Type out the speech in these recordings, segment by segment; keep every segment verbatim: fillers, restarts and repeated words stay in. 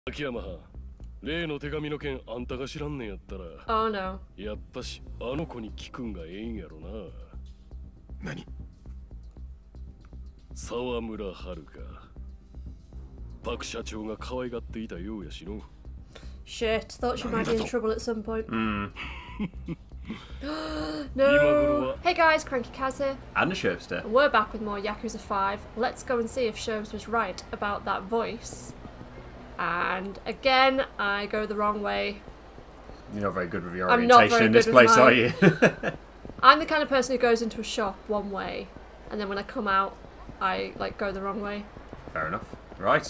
秋山は例の手紙の件あんたが知らんねんやったら Oh no やっぱしあの子に聞くんがええんやろな。 何？ 沢村遥パク社長が可愛がっていたようやしの。 Shit, thought she might be in trouble at some point. Mm. No. Hey guys, Cranky Kaz here. And the Showster. We're back with more Yakuza five. Let's go and see if Shobes was right about that voice. And again, I go the wrong way. You're not very good with your I'm not orientation very in this good with place, my- are you? I'm the kind of person who goes into a shop one way, and then when I come out, I like go the wrong way. Fair enough. Right.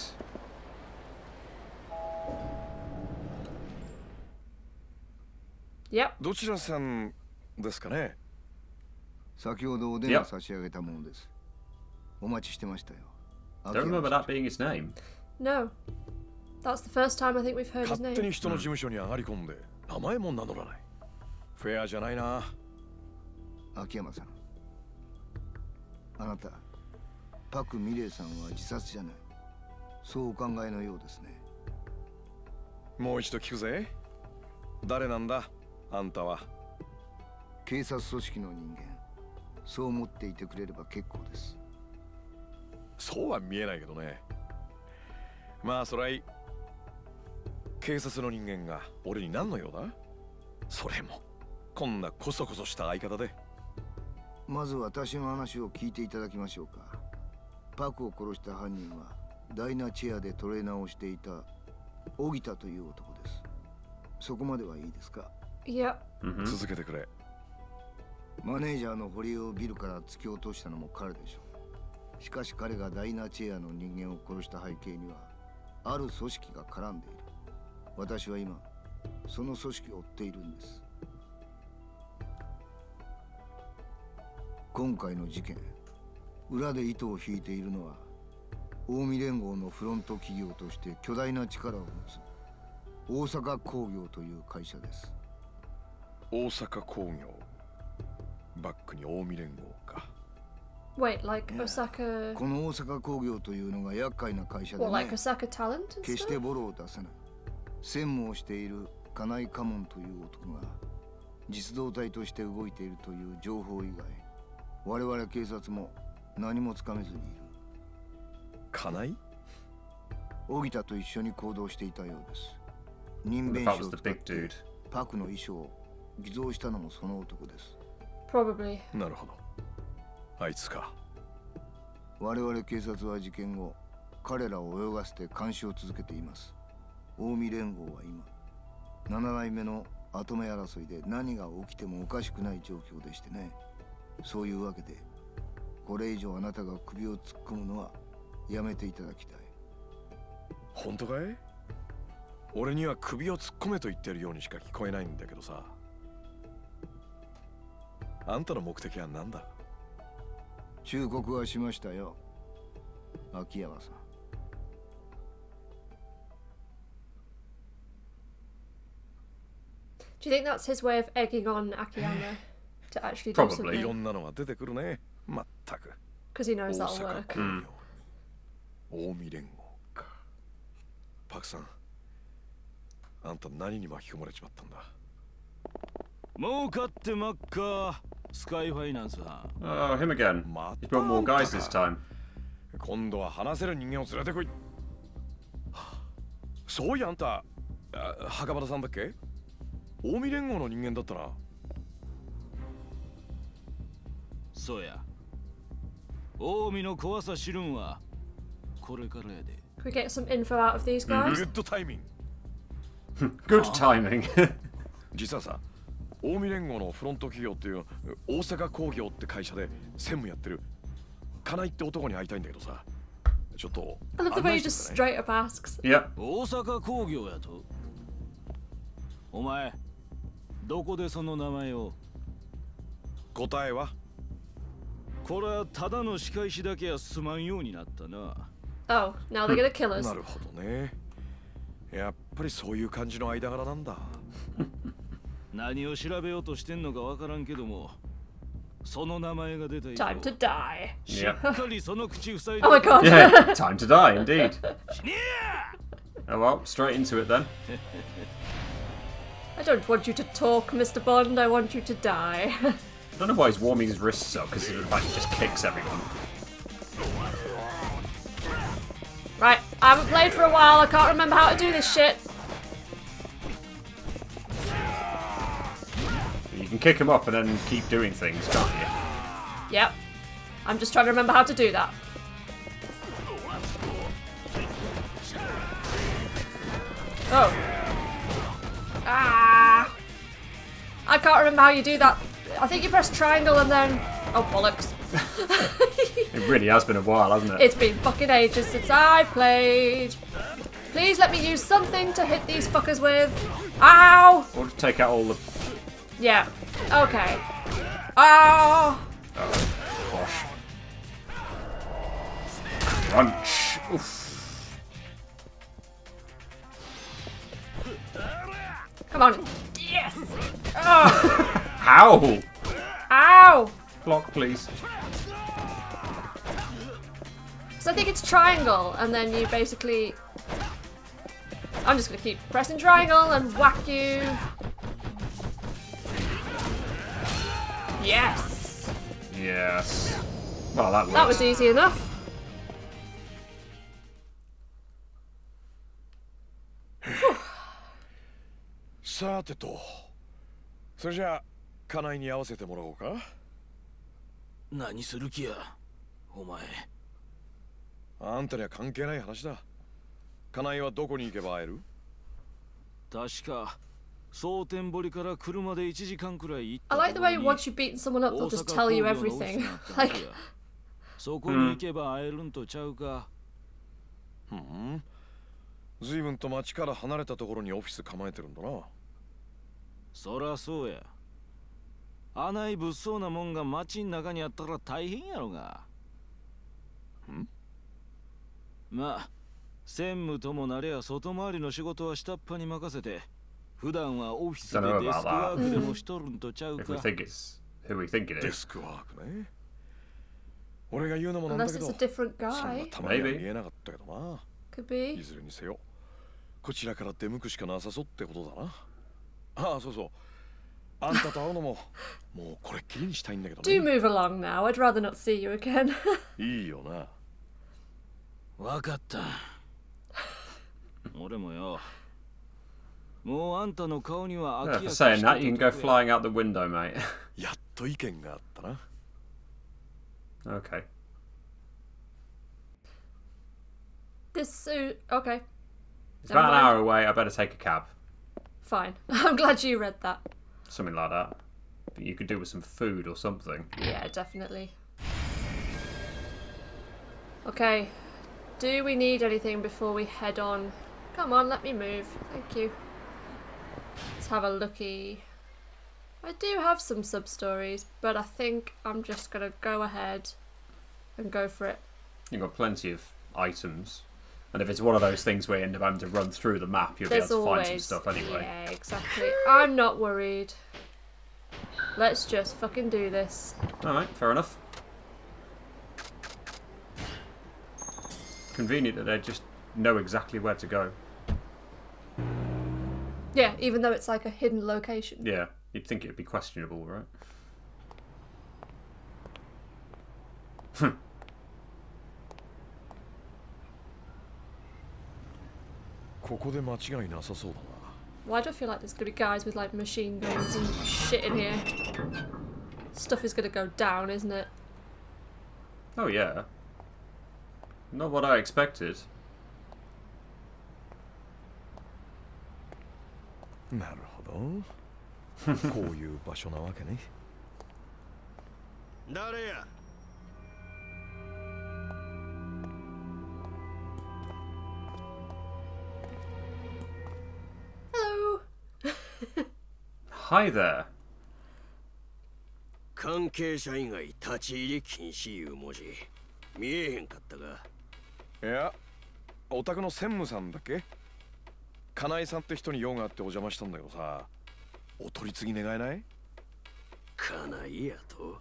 Yep. どちらさんですかね？ 先ほどお電話差し上げたものです。お待ちしてましたよ。 Don't remember that being his name. No. That's the first time I think we've heard his 勝手 name. に人の事務所に上がり込んで名前も名乗らない。フェアじゃないな。 秋山さん、あなたパク・ミレイさんは自殺じゃない、そうお考えのようですね。 もう一度聞くぜ。誰なんだあんたは？ 警察組織の人間、そう思っていてくれれば結構です。 そうは見えないけどね。まあそれはいい。警察の人間が俺に何の用だ？それもこんなコソコソした相方で。 まず私の話を聞いていただきましょうか。パクを殺した犯人はダイナチェアでトレーナーをしていた荻田という男です。そこまではいいですか？ Yep. Mm-hmm. 続けてくれ。 マネージャーの堀江をビルから突き落としたのも彼でしょう。しかし彼がダイナチェアの人間を殺した背景にはある組織が絡んでいる。私は今その組織を追っているんです。今回の事件、裏で糸を引いているのは近江連合のフロント企業として巨大な力を持つ大阪工業という会社です。 大阪工業。バックに近江連合か。 Wait, like Osaka. この大阪工業というのが厄介な会社で What, ね。 like Osaka Talent and 決して stuff? ボロを出さない。専務をしている金井家門という男が実動隊として動いているという情報以外、我々警察も何もつかめずにいる。 金井？ 荻田と一緒に行動していたようです。人 If 弁 that 士 was を the 使っ big て dude. パクの衣装を偽造したのもその男です。 Probably. なるほど。あいつか。 我々警察は事件後、彼らを泳がせて監視を続けています。近江連合は今、七代目の跡目争いで何が起きてもおかしくない状況でしてね。そういうわけで、これ以上あなたが首を突っ込むのはやめていただきたい。 本当かい？俺には首を突っ込めと言ってるようにしか聞こえないんだけどさ。あんたの目的は何だ？ 忠告はしましたよ、秋山さん。 Do you think that's his way of egging on Akiyama to actually do Probably. い something? ろんなのが出てくるね。まったく。 Because he 大 knows that'll 阪 work. 工業。近江連合か。パクさん、あんた何に巻き込まれちまったんだ？ 儲かってまっか、スカイファイナンスは。 Oh, him again. ま He's た brought あ more んた guys か this time. 今度は話せる人間を連れてこい。そういやあんた、あ袴田さんだっけ？近江連合の人間だったな。 そうや。近江の怖さ知るんはこれからやで。 Can we get some info out of these guys? グッドタイミング。 Good timing. 実はさ、近江連合のフロント企業っていう大阪工業って会社で専務やってる金井って男に会いたいんだけどさ、ちょっと I love the 案 way 内 he して just くれない？ straight up asks. Yep. 大阪工業やと。お前、どこでその名前を？ 答えは？ これはただの仕返しだけはすまんようになったな。 Oh, now they're gonna kill us. なるほどね。やっぱりそういう感じの間柄なんだ。 何を調べようとしてんのかわからんけども、その名前が出た以上 Time to die. しっかりその口塞いで。 Oh my god. Yeah, time to die, indeed. Oh well, straight into it then. I don't want you to talk, Mister Bond. I want you to die. I don't know why he's warming his wrists up, because in fact he just kicks everyone. Right, I haven't played for a while. I can't remember how to do this shit. You can kick him up and then keep doing things, can't you? Yep. I'm just trying to remember how to do that. Oh. Ah. I can't remember how you do that. I think you press triangle and then... Oh, bollocks. It really has been a while, hasn't it? It's been fucking ages since I've played. Please let me use something to hit these fuckers with. Ow! Or to take out all the... Yeah. Okay. Ah! Oh, gosh. Crunch. Oof. Come on. Yes! Oh. Ow! Ow! Block, please. So I think it's triangle, and then you basically... I'm just gonna keep pressing triangle and whack you. Yes! Yes. Well, that works. That was easy enough. Whew. さてと、それじゃあ家内に合わせてもらおうか。 何する気やお前。 あんたには関係ない話だ。家内はどこに行けば会える？ 確か蒼天堀から車でいちじかんくらい行った I like the way ところに once you've beaten someone up, they'll just tell you everything. 大阪工業のオフィスがあったんだ Like, そこに行けば会えるんとちゃうか。 ふん。随分と町から離れたところにオフィス構えてるんだな。 そらそうや。あない物騒なもんが町ん中にあったら大変やろが。 ん？ まあ、専務ともなれや外回りの仕事は下っ端に任せて、普段はオフィスでデスクワークでもしとるんとちゃう If we か。 think it's who we think it デ is. スクワークね。俺が言うのもなんだ unless け it's ど a、different そんな guy. たまには見えなかったけどな。 Could be. いずれにせよ、こちらから出向くしかなさそうってことだな。ああ、そうそう。あんたと会うのも、もうこれっきりにしたいんだけど Do ね。 move along now. I'd rather not see you again. いいよな。 わかった。俺もよ。もうあんたの顔には Yeah, 飽き for や saying that, you can go flying out the window, mate. やっと意見があったな。 Okay. This suit. Okay. It's about an hour away. I better take a cab. Fine. I'm glad you read that. Something like that. But you could do with some food or something. Yeah, definitely. Okay. Do we need anything before we head on? Come on, let me move. Thank you. Let's have a looky. I do have some sub-stories, but I think I'm just going to go ahead and go for it. You've got plenty of items. And if it's one of those things where you end up having to run through the map, you'll There's be able to always... find some stuff anyway. Yeah, exactly. I'm not worried. Let's just fucking do this. Alright, fair enough. Convenient that they just know exactly where to go. Yeah, even though it's like a hidden location. Yeah, you'd think it'd be questionable, right? Hmm. Why do I feel like there's gonna be guys with like machine guns and shit in here? Stuff is gonna go down, isn't it? Oh yeah. Not what I expected. なるほど。こういう場所なわけね。 誰や。 Hello. Hi there. 関係者以外立ち入り禁止いう文字見えへんかったが。 いや、お宅の専務さんだっけ？金井さんって人に用があってお邪魔したんだけどさ、お取り次ぎ願えない？ 金井やと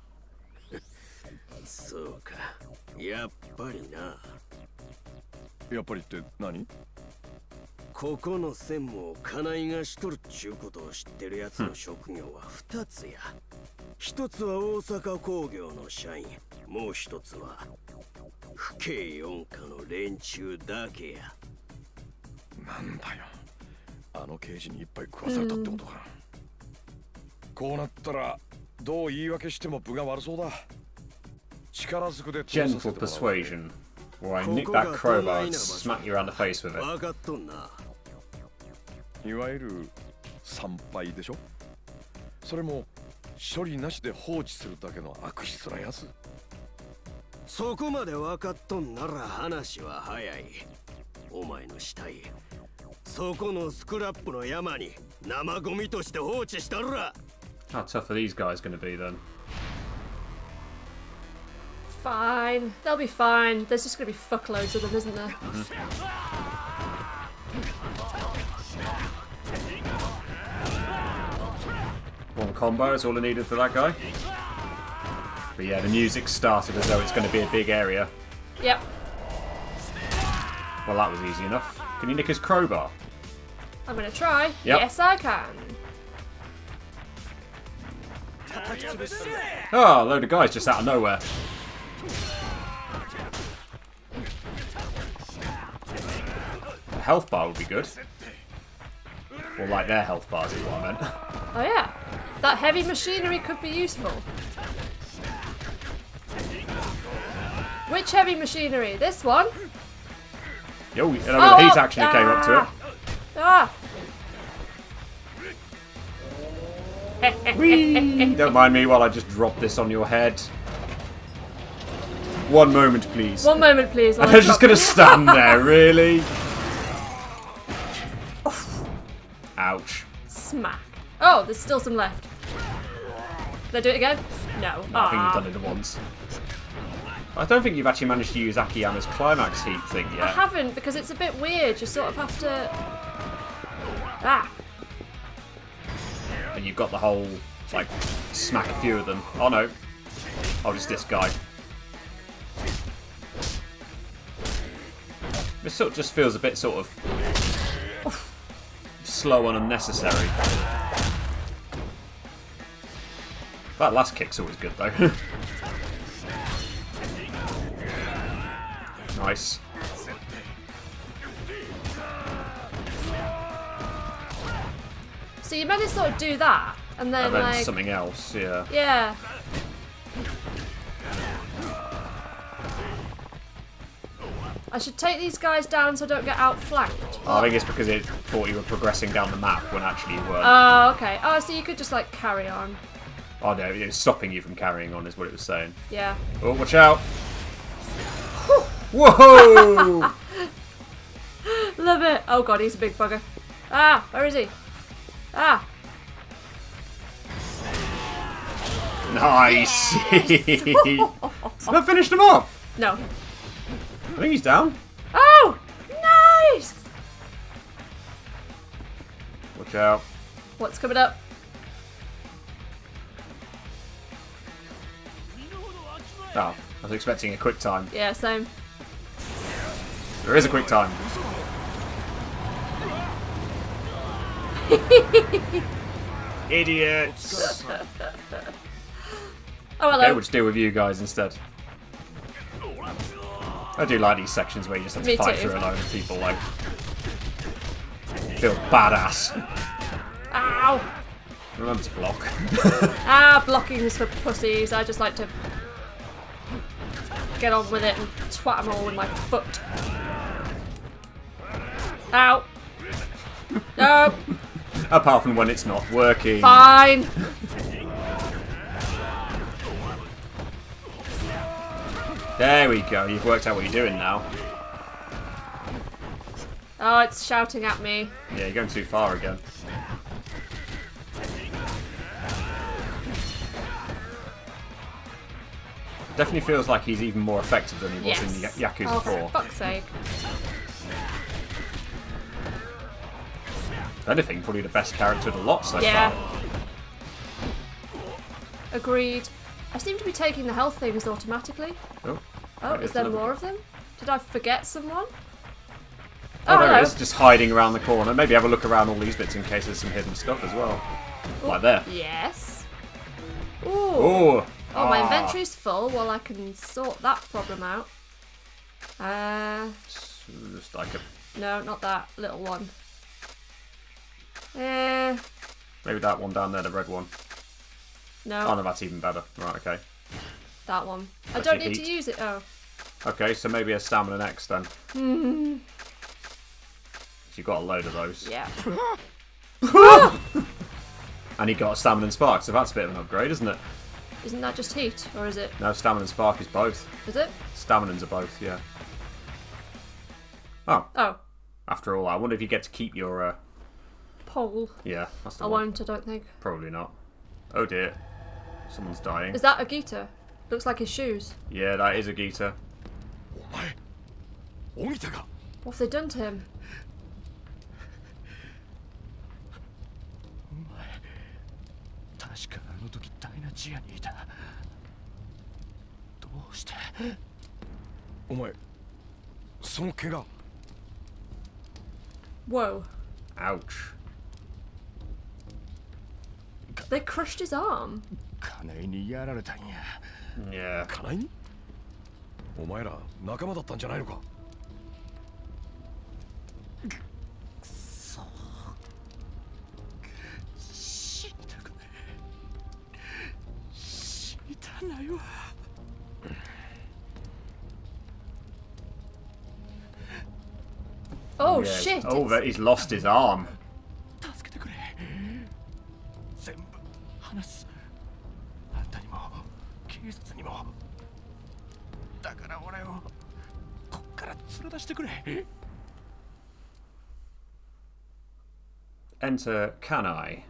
そうか、やっぱりな。 やっぱりって何？ ここの専務を金井がしとるっちゅうことを知ってるやつの職業は二つや。一つは大阪工業の社員、もう一つは府警四課の連中だけや。 なんだよ、あの刑事にいっぱい食わされたってことか。こうなったらどう言い訳しても分が悪そうだ。力ずくで Gentle persuasion. Or I nick that crowbar and smack you around the face with it. 分かっとんな。 いわゆる参拝でしょ。それも処理なしで放置するだけの悪質なやつ。 そこまで分かっとんなら話は早い。お前の死体、そこのスクラップの山に生ゴミとして放置したら。 How tough are these guys going to be then? Fine. They'll be fine. There's just going to be fuckloads of them, isn't there? Mm-hmm. One combo is all I needed for that guy. But yeah, the music started as though it's going to be a big area. Yep. Well, that was easy enough. Can you nick his crowbar? I'm going to try. Yep. Yes, I can. Oh, a load of guys just out of nowhere. A health bar would be good. Or like their health bars is what I meant. Oh yeah. That heavy machinery could be useful. Which heavy machinery? This one? Yo, you know, Oh, he's oh, actually came up to it. Ah! Whee! Don't mind me while I just drop this on your head. One moment, please. One moment, please. while And I I'm just drop- gonna stand there, really? Ouch. Smack. Oh, there's still some left. Did I do it again? No. No, I think you've Ah. done it once. I don't think you've actually managed to use Akiyama's climax heat thing I yet. haven't, because it's a bit weird. You sort of have to... Ah. And you've got the whole, like, smack a few of them. Oh no. Oh, just this guy. This sort of just feels a bit sort of slow and unnecessary. That last kick's always good though. Nice. So you meant to sort of do that, and then, And then like... something else, yeah. Yeah. I should take these guys down so I don't get outflanked. Oh, I think it's because it thought you were progressing down the map when actually you weren't. Oh, okay. Oh, so you could just, like, carry on. Oh no, it was stopping you from carrying on is what it was saying. Yeah. Oh, watch out! Whoa! Love it. Oh god, he's a big bugger. Ah, where is he? Ah. Nice! That finished him off! No. I think he's down. Oh! Nice! Watch out. What's coming up? Oh, I was expecting a quick time. Yeah, same. There is a quick time. Idiots! Oh, hello. Okay, we'll just deal with you guys instead. I do like these sections where you just have to Me fight too. through a load of people, like... Feel badass. Ow! Remember to block. Ah, blocking is for pussies. I just like to get on with it and twat them all with my foot. Ow! No! Apart from when it's not working. Fine! There we go, you've worked out what you're doing now. Oh, it's shouting at me. Yeah, you're going too far again. Definitely feels like he's even more effective than he was Yes. in Ya- Yakuza Oh, for four. fuck's sake. If anything, probably the best character of the lot so Yeah. far. Agreed. I seem to be taking the health things automatically. Oh, Oh, Right, is it's there another- more of them? Did I forget someone? Oh, there hello. it is, just hiding around the corner. Maybe have a look around all these bits in case there's some hidden stuff as well. Like there. Yes. Ooh. Ooh. Oh, my Ah. inventory's full. Well, I can sort that problem out. Uh, Just like a, no, not that little one. Uh, maybe that one down there, the red one. no, Oh no, that's even better. Right, okay. that one. I That's don't your need to heat. use it. Oh. Okay, so maybe a stamina next then. Hmm. You got a load of those. Yeah. And he got a stamina and spark, so that's a bit of an upgrade, isn't it? Isn't that just heat, or is it? No, stamina and spark is both. Is it? Staminans are both, yeah. Oh, Oh, after all, I wonder if you get to keep your, uh... pole. yeah, that's the I one. won't. I don't think. Probably not. Oh dear. Someone's dying. Is that a Gita? Looks like his shoes. Yeah, that is a Gita. お前オギタか What have they done to him? 確かあの時ダイナチアにいた。どうして？ お前その怪我 Whoa. Ouch. They crushed his arm. 金井にやられたんや。 Yeah. 金井お前ら仲間だったんじゃないのか死にたくねえ。死にたないわ。 Oh Yeah. shit! Oh, it's- that he's lost his arm. 助けてくれ。全部話す。あんたにも警察にも。だから俺をこっから連れ出してくれ。 Enter Kanai.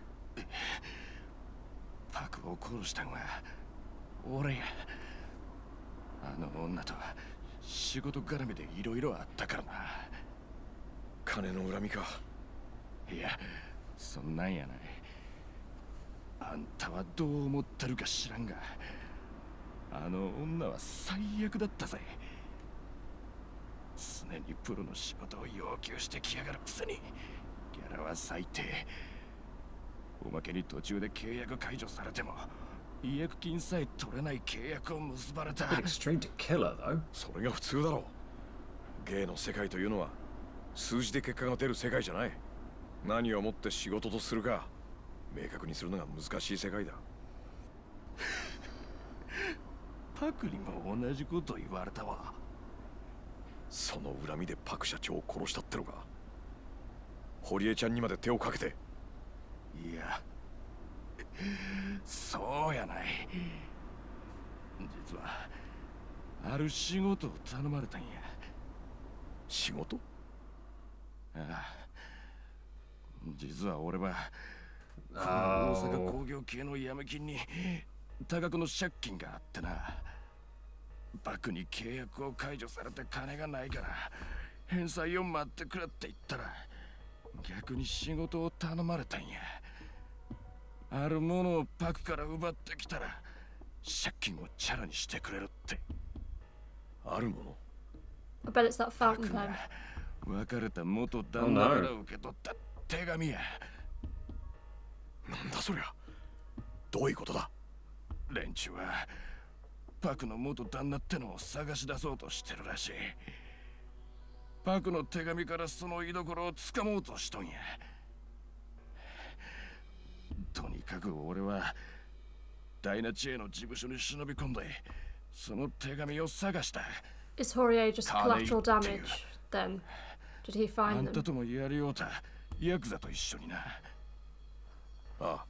パクを殺したんは俺や。あの女とは仕事絡みでいろいろあったからな。 金の恨みかいや、そんなんやない。あんたはどう思ってるか知らんが、あの女は最悪だったぜ。常にプロの仕事を要求してきやがるくせに、ギャラは最低。おまけに途中で契約解除されても、違約金さえ取れない契約を結ばれた。 Bit extreme to kill her, though. それが普通だろう芸の世界というのは数字で結果が出る世界じゃない。何をもって仕事とするか明確にするのが難しい世界だ。 パクにも同じこと言われたわ。 その恨みでパク社長を殺したってのか。堀江ちゃんにまで手をかけて。 いや、そうやない。実はある仕事を頼まれたんや。 仕事？ ああ、実は俺は大あ阪工業系のヤメ金に多額の借金があってな。バクに契約を解除されて金がないから返済を待ってくれって言ったら逆に仕事を頼まれたんや。あるものをパクから奪ってきたら借金をチャラにしてくれるって。 あるもの？ I bet it's that fountain pen. 別れた元旦那から受け取った手紙や。 なんだそりゃ。どういうことだ？ 連中はパクの元旦那ってのを探し出そうとしてるらしい。パクの手紙からその居所をつかもうとしとんや。とにかく俺はダイナチエの事務所に忍び込んでその手紙を探した。 Is Horie just Can't collateral eat damage you. then? Did he あ find んた them? ともやりようたヤクザと一緒にな。 ああ。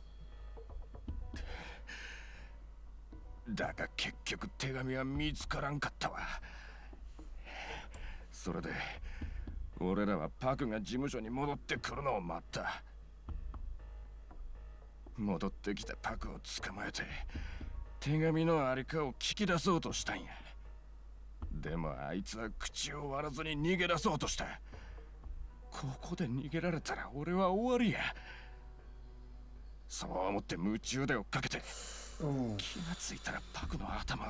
だが結局手紙は見つからんかったわ。それで俺らはパクが事務所に戻ってくるのを待った。戻ってきたパクを捕まえて手紙のありかを聞き出そうとしたんや。でもあいつは口を割らずに逃げ出そうとした。ここで逃げられたら俺は終わりや。そう思って夢中で追っかけて気がついたらパクの頭を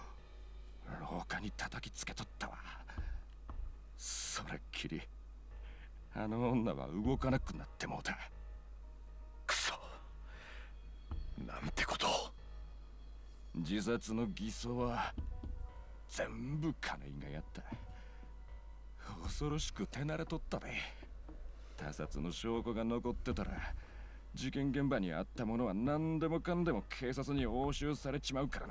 廊下に叩きつけとったわ。それっきりあの女は動かなくなってもうた。 くそ、なんてことを。 自殺の偽装は全部金井がやった。恐ろしく手慣れとったで。他殺の証拠が残ってたら事件現場にあったものは何でもかんでも警察に押収されちまうからな。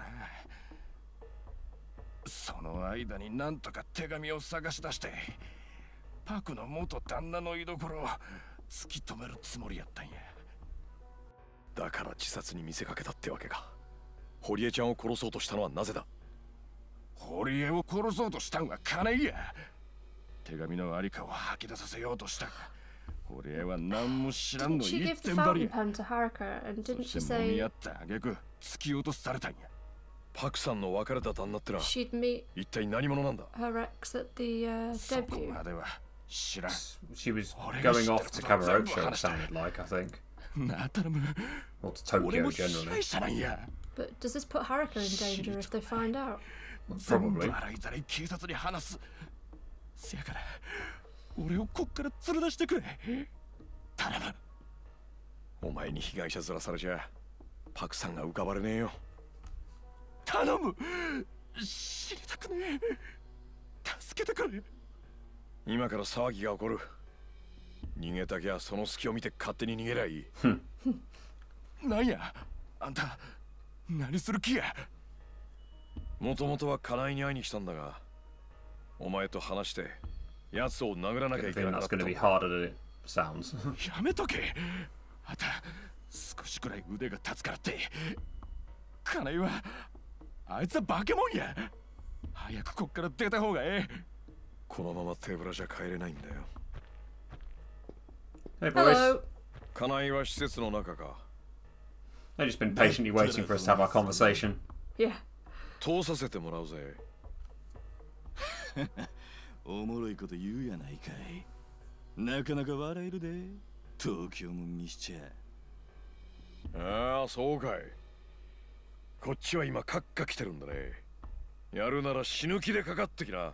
その間になんとか手紙を探し出してパクの元旦那の居所を突き止めるつもりやったんや。 だから自殺に見せかけたってわけか。堀江ちゃんを殺そうとしたのはなぜだ。 堀江を殺そうとしたんは金井や。手紙のありかを吐き出させようとしたが、堀江は何も知らん Didn't の she 一 give the 点張り fountain や。 pen to Haruka? And そ didn't し she て揉み say 合った挙句突き落とされたんや。 パクさんの別れた旦那ってのは she'd meet 一体何者なんだ。 her ex at the uh, そこ debut? までは知らん。 She was going off to Kamurocho, it sounded like, I think. なあ、頼む。 Or to 俺 Tokyo も被 generally. 害者なんや。 But does this put Haruka in danger if they find out? 全部 Probably. 洗いざらい警察に話す。せやから俺をこっから連れ出してくれ。頼む。 お前に被害者面されちゃパクさんが浮かばれねえよ。 頼む。知りたくねえ。助けてくれ。 今から騒ぎが起こる。逃げたきゃその隙を見て勝手に逃げりゃいい。 なんやあんた、何する気や。 もともとは金井に会いに来たんだが、お前と話して奴を殴らなきゃ I いけ think なか that's った。 going to be harder than it sounds. やめとけ。あんた少しくらい腕が立つからって。金井はあいつは化け物や。早くこっから出た方がええ。 このまま手ぶらじゃ帰れないんだよ。 Hey boys. Hello. 金井は施設の中か。 They've just been patiently waiting for us to have our conversation. Yeah. 通させてもらうぜ。 おもろいこと言うやないかい。なかなか笑えるで、東京もんにしちゃ。 ああ、そうかい。こっちは今カッカ来てるんだね。やるなら死ぬ気でかかってきな。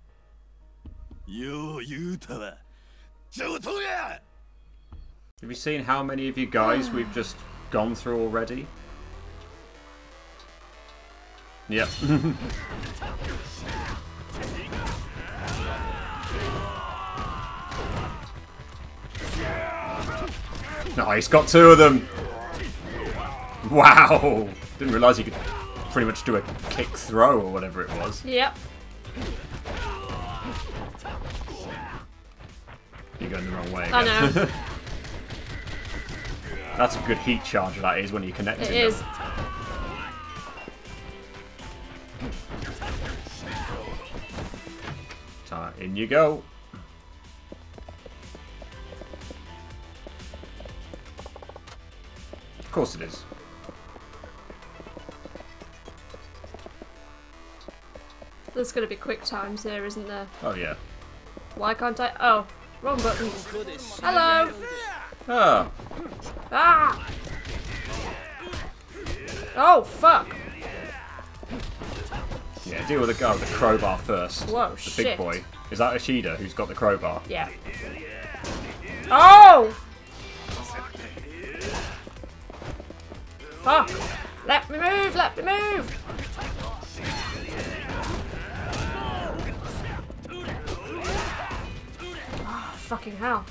よう言うたわ。上等や。 Have you seen how many of you guys we've just gone through already? Yep. Nice, got two of them. Wow. Didn't realise you could pretty much do a kick throw or whatever it was. Yep. You're going the wrong way I again. know. That's a good heat charger, that is, when you connect It them. is. Ta- In you go. Of course it is. There's going to be quick times here, isn't there? Oh yeah. Why can't I? Oh, wrong button. Hello. Ah. Ah. Oh fuck. Yeah, deal with the guy with the crowbar first. Whoa, the shit. big boy. Is that Ishida who's got the crowbar? Yeah. Oh. Fuck. Let me move. Let me move. Oh, fucking hell.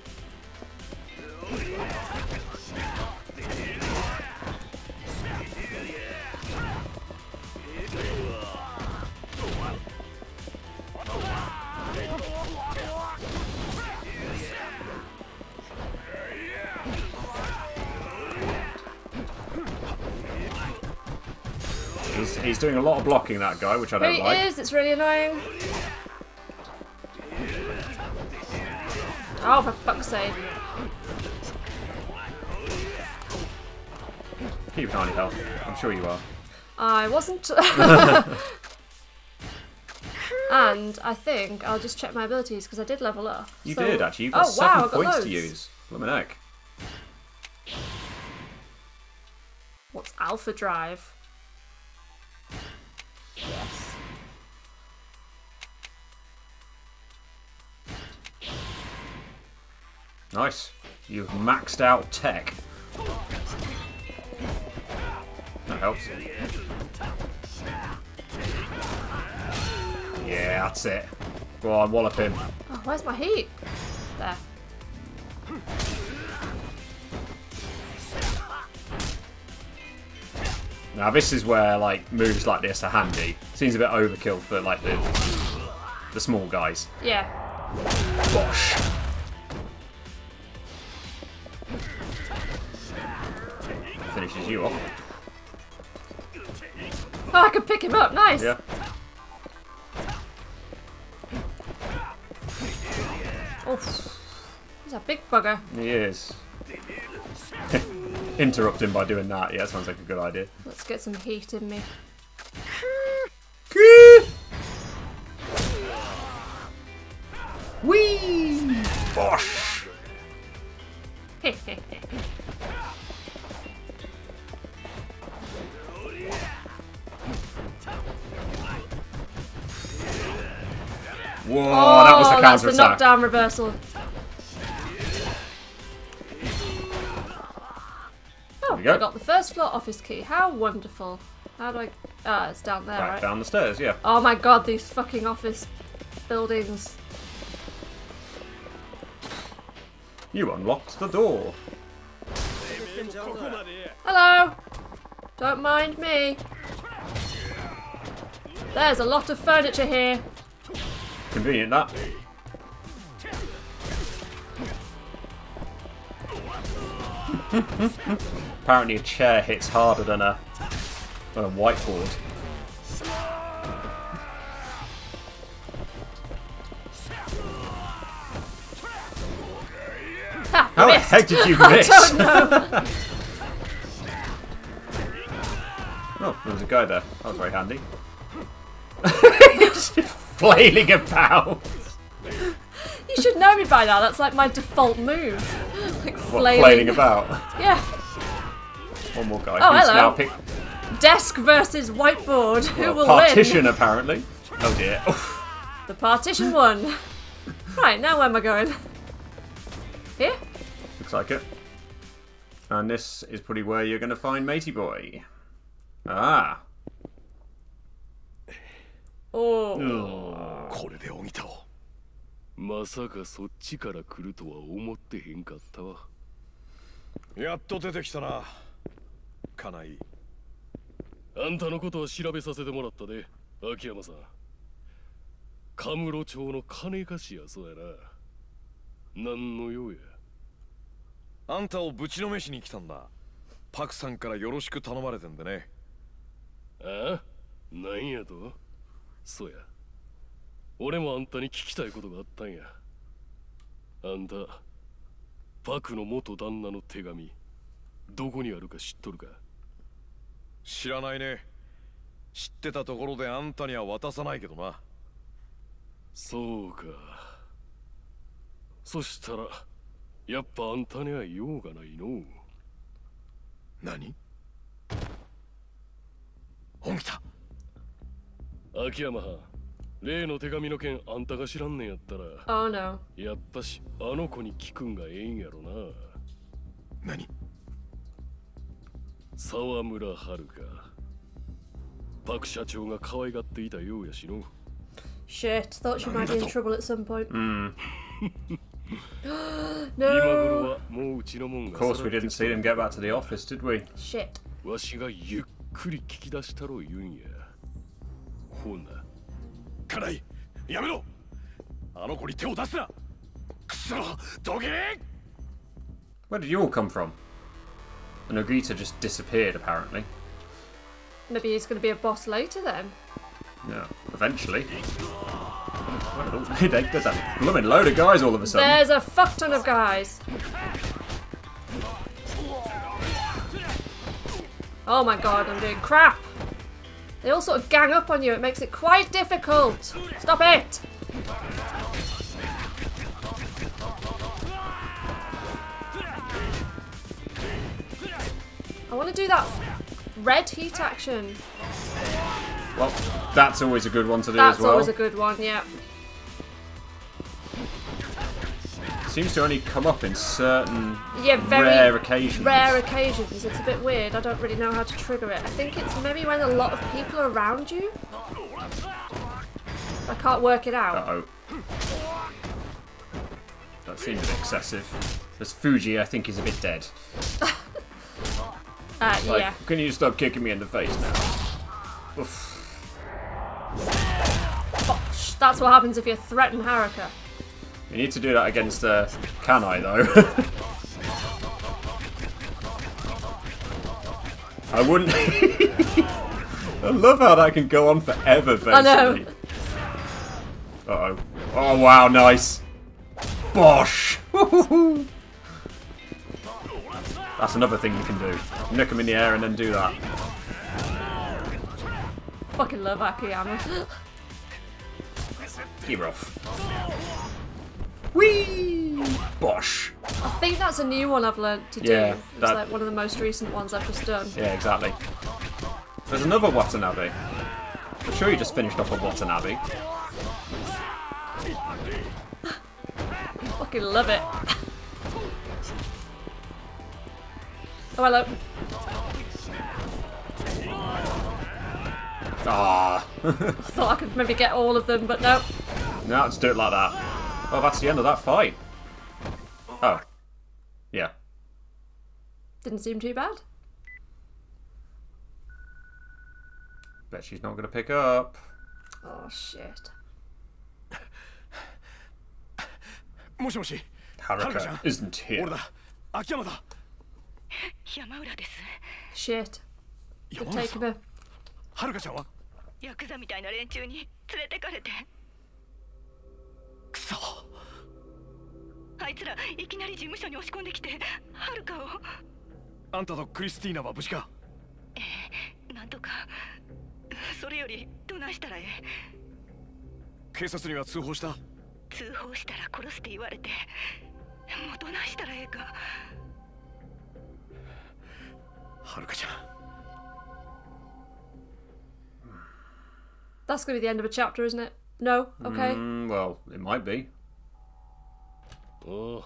He's, he's doing a lot of blocking, that guy, which I don't He like. is. It's really annoying. Oh, for fuck's sake. Keep an eye on your health. I'm sure you are. I wasn't. And I think I'll just check my abilities because I did level up. You So- did, actually. You've got oh, seven wow, I got points loads. to use. Blimmin' heck. What's Alpha Drive? Yes. Nice. You've maxed out tech. That helps. Yeah, that's it. Go on, wallop him. Oh, where's my heat? There. Now this is where like moves like this are handy. Seems a bit overkill for like the the small guys. Yeah. Bosh. Finishes you off. Oh, I can pick him up. Nice. Yeah. Oof. He's a big bugger. He is. Interrupt him by doing that. Yeah, sounds like a good idea. Let's get some heat in me. Whee! Bosh! Whoa, oh, that was the that's counter the attack. knockdown reversal. Oh, we go. I got the first floor office key. How wonderful. How do I... Ah, it's down there, Back right? down the stairs, yeah. Oh my god, these fucking office buildings. You unlocked the door. Hello! Don't mind me. There's a lot of furniture here. Convenient, that. Apparently a chair hits harder than a, than a whiteboard. Ha, How the missed. heck did you I miss? don't know. Oh, there was a guy there. That was very handy. Flailing about. You should know me by now. That's like my default move. Like What, flailing. flailing about? Yeah. One more guy. Oh, Who's hello. now pick Desk versus whiteboard. Who well, will partition, win? apparently. Oh dear. The partition won. Right, now where am I going? Here? Looks like it. And this is probably where you're going to find Matey Boy. Ah. Oh. これで荻田をまさかそっちから来るとは思ってへんかったわ。 やっと出てきたな、金井。 あんたのことは調べさせてもらったで、秋山さん。カムロ町の金貸しやそうやな。何の用や。 あんたをぶちのめしに来たんだ。パクさんからよろしく頼まれてんでね。 ああ、なんやと？そうや。俺もあんたに聞きたいことがあったんや。あんた、パクの元旦那の手紙、どこにあるか知っとるか？ 知らないね。知ってたところであんたには渡さないけどな。 そうか。そしたら、やっぱあんたには用がないの。 何？荻田。 秋山はん、例の手紙の件あんたが知らんねんやったら、 Oh no. やっぱしあの子に聞くんがええんやろな。 何？ 沢村遥。パク社長が可愛がっていたようやしの。 Shit, thought she might be in trouble at some point. Mm. No. Of course, we didn't see them get back to the office, did we? Shit. わしがゆっくり聞き出したろ言うんや。ほんな。 金井、やめろ。あの子に手を出すな。くそ、どけ。 Where did you all come from? And Nogita just disappeared, apparently. Maybe he's going to be a boss later then. Yeah, eventually. There's a blooming load of guys all of a sudden. There's a fuck ton of guys. Oh my god, I'm doing crap. They all sort of gang up on you. It makes it quite difficult. Stop it. I want to do that red heat action. Well, that's always a good one to do That's as well. always a good one, yeah. seems to only come up in certain yeah, very rare occasions. Rare occasions. It's a bit weird. I don't really know how to trigger it. I think it's maybe when a lot of people are around you. I can't work it out. Uh-oh. That seems a bit excessive. This Fuji, I think, is a bit dead. uh, like, yeah. Can you stop kicking me in the face now? Oof. Bosh. That's what happens if you threaten Haruka. You need to do that against uh, Kanai, though. I wouldn't... I love how that can go on forever, basically. I know. Uh-oh. Oh, wow, nice. Bosh! That's another thing you can do. Nick him in the air and then do that. Fucking love Akiyama. Keep her off. Whee! Bosh! I think that's a new one I've learnt to do. Yeah, It's that- like one of the most recent ones I've just done. Yeah, exactly. There's another Watanabe. I'm sure you just finished off a Watanabe. Fucking love it. Oh, hello. Ah. Thought I could maybe get all of them, but no. No, just do it like that. Oh, that's the end of that fight. Oh. Yeah. Didn't seem too bad. Bet she's not going to pick up. Oh, shit. Haruka isn't here. Shit. They've taken her. ヤクザみたいな連中に連れてかれて。くそ。あいつらいきなり事務所に押し込んできて、はるかを。 あんたとクリスティーナは無事か？ ええ、なんとか。それよりどないしたらええ？ 警察には通報した？ 通報したら殺すって言われて、もうどないしたらええか。 はるかちゃん。 That's going to be the end of a chapter, isn't it? No? Okay. Mm, well, it might be. おう。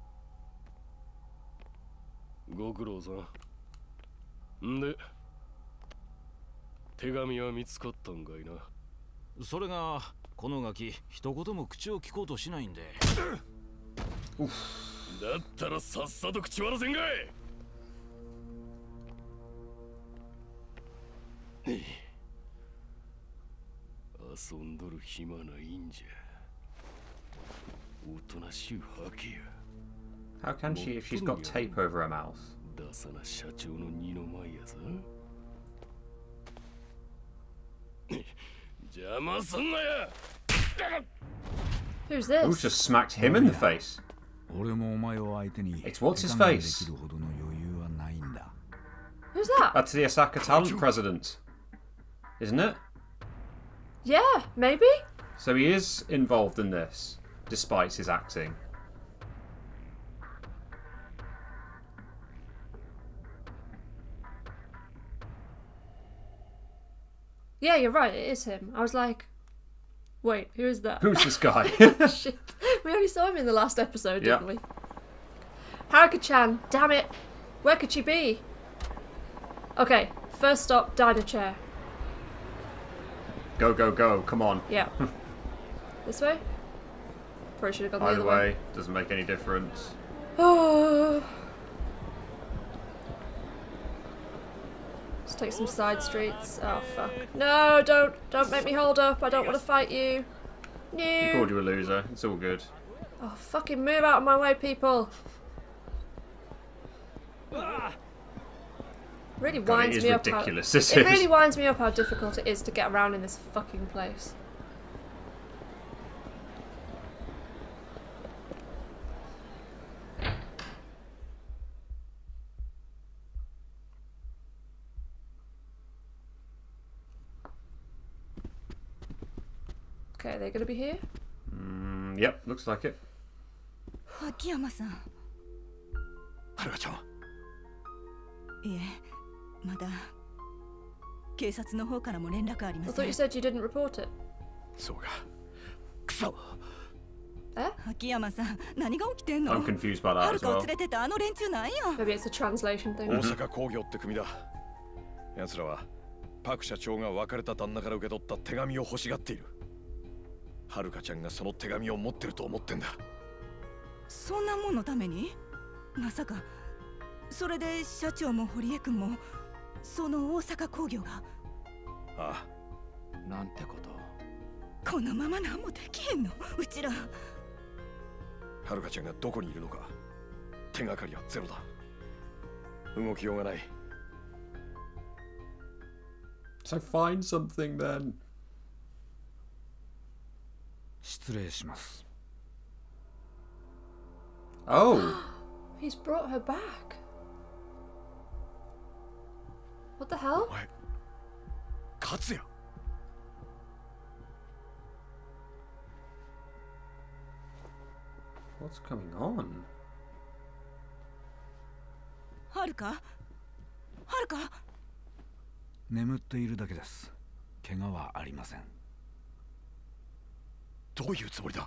ご苦労さん。んで、手紙は見つかったんかいな。 それがこのガキ一言も口を聞こうとしないんで。 だったらさっさと口割らせんかい。遊んどる暇ないんじゃ。おとなしゅうはけや。 How can she if she's got tape over her mouth? ダサな社長の二の舞やぞ。邪魔すんなや。 Who's this? Who's just smacked him in the face? It's what's his face? Who's that? That's the Osaka talent president, isn't it? Yeah, maybe? So he is involved in this, despite his acting. Yeah, you're right, it is him. I was like, wait, who is that? Who's this guy? Shit. We only saw him in the last episode, Yeah. didn't we? Haruka-chan, damn it. Where could she be? Okay, first stop, diner chair. Go, go, go, come on. Yeah. This way? Probably should have gone the Either other way, way. doesn't make any difference. Oh. Let's take some side streets. Oh fuck. No, don't don't make me hold up. I don't want to fight you. No. He called you a loser. It's all good. Oh fucking move out of my way, people. Really God, winds it is me up. ridiculous. How, This it is. really winds me up how difficult it is to get around in this fucking place. Okay, they're gonna be here? Mm, yep, looks like it. 秋山さん。 はるかちゃん。 いえ、まだ警察の方からも連絡ありま I せ thought ん。 you said you didn't report it. そうか。くそ。 Eh? 秋山さん、何が起きてんの？ I'm confused by that はる as かを well. 連れてたあの連中なんや。 Maybe it's a translation 大 thing. 阪工業って組だ。奴らはパク社長が別れた旦那から受け取った手紙を欲しがっている。はるかちゃんがその手紙を持ってると思ってんだ。 そんなもんのために？まさかそれで社長も堀江君もその大阪工業が。 ああ。なんてこと。 このまま何もできへんの、うちら。 はるかちゃんがどこにいるのか手がかりはゼロだ。動きようがない。 So find something then. 失礼します。 Oh. He's brought her back. What the hell? お前、勝也。 What's going on? はるか？はるか？ 眠っているだけです。怪我はありません。 どういうつもりだ？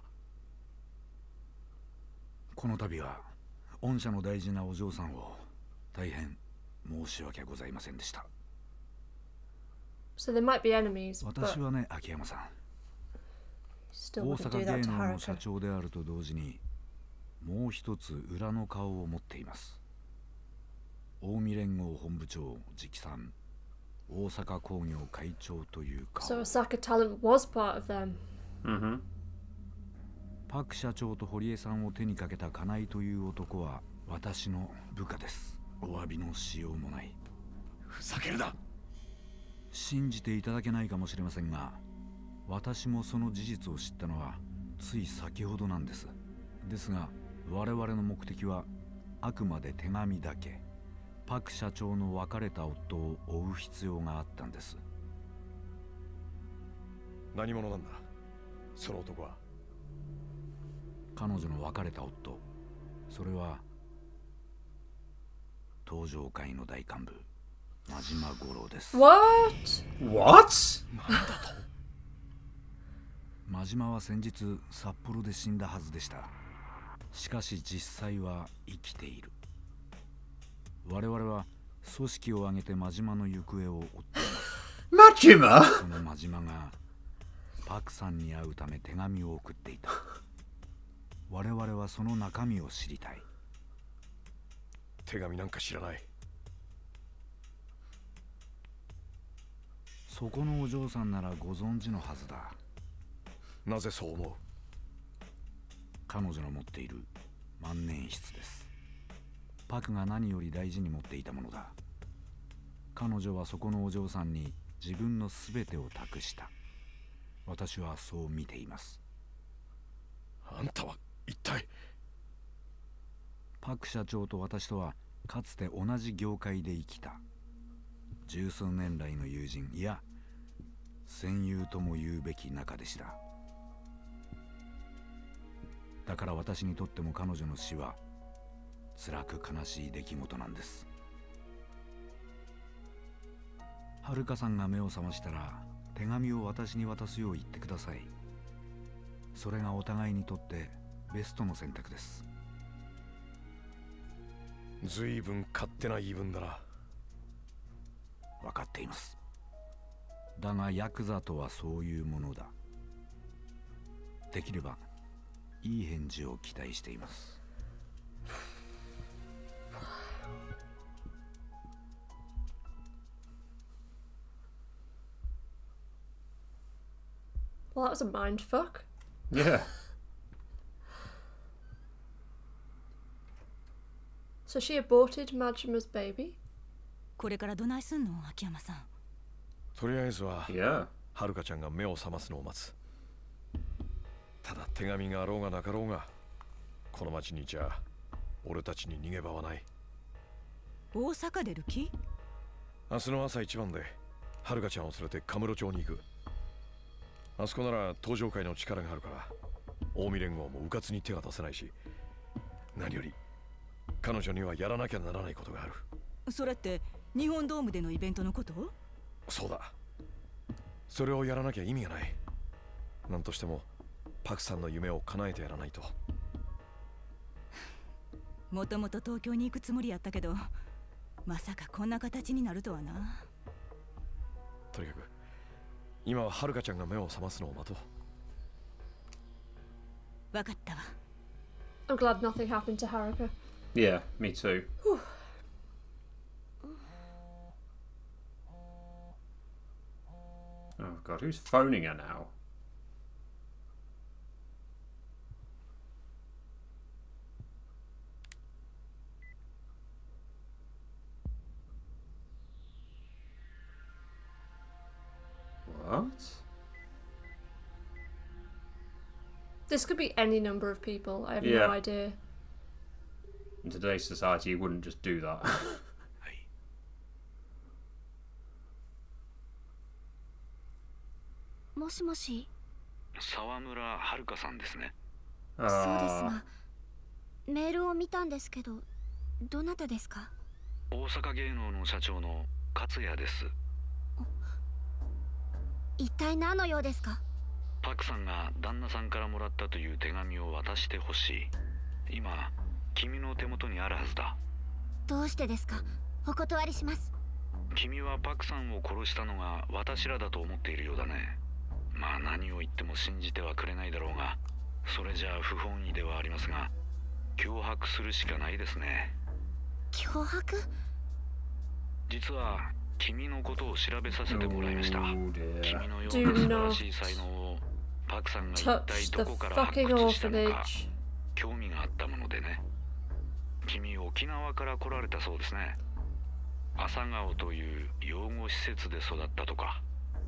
この度は御社の大事なお嬢さんを大変申し訳ございませんでした。 So they might be enemies, 私 but はね、秋山さん。 still 大 wouldn't 阪 do 芸 that to 能の社 Haruka. 長であると同時にもう一つ裏の顔を持っています。近江連合本部長直参大阪工業会長という顔。 So Osaka Talent was part of them. Mm-hmm. パク社長と堀江さんを手にかけた金井という男は私の部下です。お詫びのしようもない。 ふざけるな。 信じていただけないかもしれませんが、私もその事実を知ったのはつい先ほどなんです。ですが我々の目的はあくまで手紙だけ。パク社長の別れた夫を追う必要があったんです。 何者なんだその男は。 彼女の別れた夫、それは東上会の大幹部真島五郎です。 What? What? なんだと。 真島は先日札幌で死んだはずでした。しかし実際は生きている。我々は組織を挙げて真島の行方を追っています。 真島？ その真島がパクさんに会うため手紙を送っていた。我々はその中身を知りたい。 手紙なんか知らない。 そこのお嬢さんならご存知のはずだ。 なぜそう思う？ 彼女の持っている万年筆です。パクが何より大事に持っていたものだ。彼女はそこのお嬢さんに自分のすべてを託した。私はそう見ています。 あんたは一体。 パク社長と私とはかつて同じ業界で生きた十数年来の友人、いや戦友とも言うべき仲でした。だから私にとっても彼女の死は辛く悲しい出来事なんです。はるかさんが目を覚ましたら手紙を私に渡すよう言ってください。それがお互いにとってベストの選択です。 ずいぶん勝手な言い分だな。 分かっています。だがヤクザとはそういうものだ。できればいい返事を期待しています。 Well, that was a mind fuck. Yeah. So she aborted Majima's baby? これからどないすんの、秋山さん。 とりあえずは Yeah. はるかちゃんが目を覚ますのを待つ。ただ手紙があろうがなかろうがこの町にいちゃ俺たちに逃げ場はない。 大阪出る気？ 明日の朝一番ではるかちゃんを連れてカムロ町に行く。あそこなら東上会の力があるから近江連合も迂闊に手が出せないし、何より彼女にはやらなきゃならないことがある。 それって日本ドームでのイベントのこと？ そうだ。それをやらなきゃ意味がない。なんとしてもパクさんの夢を叶えてやらないと。 もともと東京に行くつもりやったけど、まさかこんな形になるとはな。 とにかく今ははるかちゃんが目を覚ますのを待とう。 わかったわ。 I'm glad nothing happened to Haruka. Yeah, me too. Oh god, who's phoning her now? What? This could be any number of people. I have Yeah. no idea. In today's society, you wouldn't just do that. もしもし。 沢村遥さんですね。 そうですが、メールを見たんですけど、どなたですか？ 大阪芸能の社長の勝也です。 一体何の用ですか？ パクさんが旦那さんからもらったという手紙を渡してほしい。今、君の手元にあるはずだ。 どうしてですか？お断りします。 君はパクさんを殺したのが私らだと思っているようだね。まあ何を言っても信じてはくれないだろうが、それじゃあ不本意ではありますが、脅迫するしかないですね。 脅迫？ 実は君のことを調べさせてもらいました。君のような素晴らしい才能をパクさんが一体どこから発掘したのか興味があったものでね。君沖縄から来られたそうですね。朝顔という養護施設で育ったとか。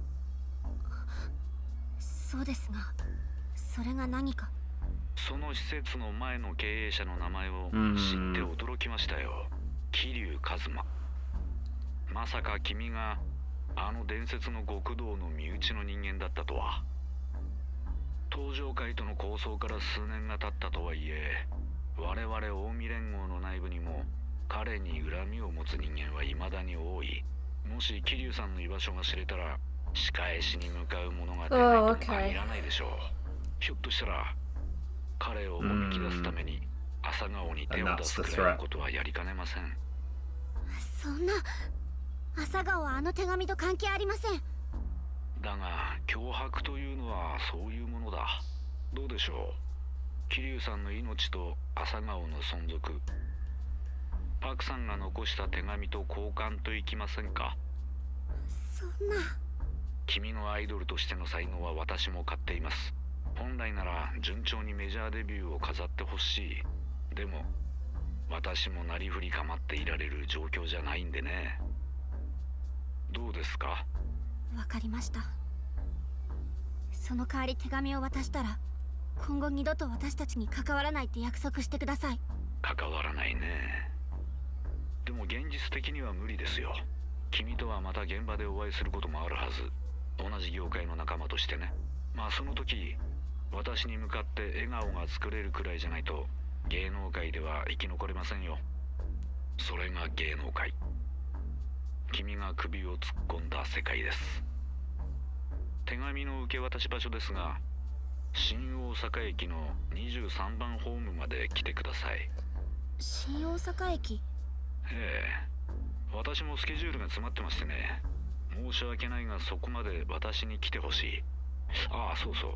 そうですが、それが何か？ その施設の前の経営者の名前を知って驚きましたよ。桐生一馬。まさか君があの伝説の極道の身内の人間だったとは。東上会との抗争から数年が経ったとはいえ、我々近江連合の内部にも彼に恨みを持つ人間は未だに多い。もし桐生さんの居場所が知れたら仕返しに向かう者が出ないとも限らないでしょう。ひょっとしたら彼をおびき出すために朝顔に手を出すくらいのことはやりかねません。 そんな、朝顔はあの手紙と関係ありません。 だが脅迫というのはそういうものだ。どうでしょう、桐生さんの命と朝顔の存続、パクさんが残した手紙と交換といきませんか？ そんな。 君のアイドルとしての才能は私も買っています。本来なら順調にメジャーデビューを飾ってほしい。でも私もなりふり構っていられる状況じゃないんでね。どうですか？ わかりました。その代わり手紙を渡したら今後二度と私たちに関わらないって約束してください。 関わらないね。でも現実的には無理ですよ。君とはまた現場でお会いすることもあるはず。同じ業界の仲間としてね。まあその時私に向かって笑顔が作れるくらいじゃないと芸能界では生き残れませんよ。それが芸能界。君が首を突っ込んだ世界です。手紙の受け渡し場所ですが、新大阪駅のにじゅうさんばんホームまで来てください。 新大阪駅？ ええ、私もスケジュールが詰まってましてね。申し訳ないがそこまで私に来てほしい。ああ、そうそう。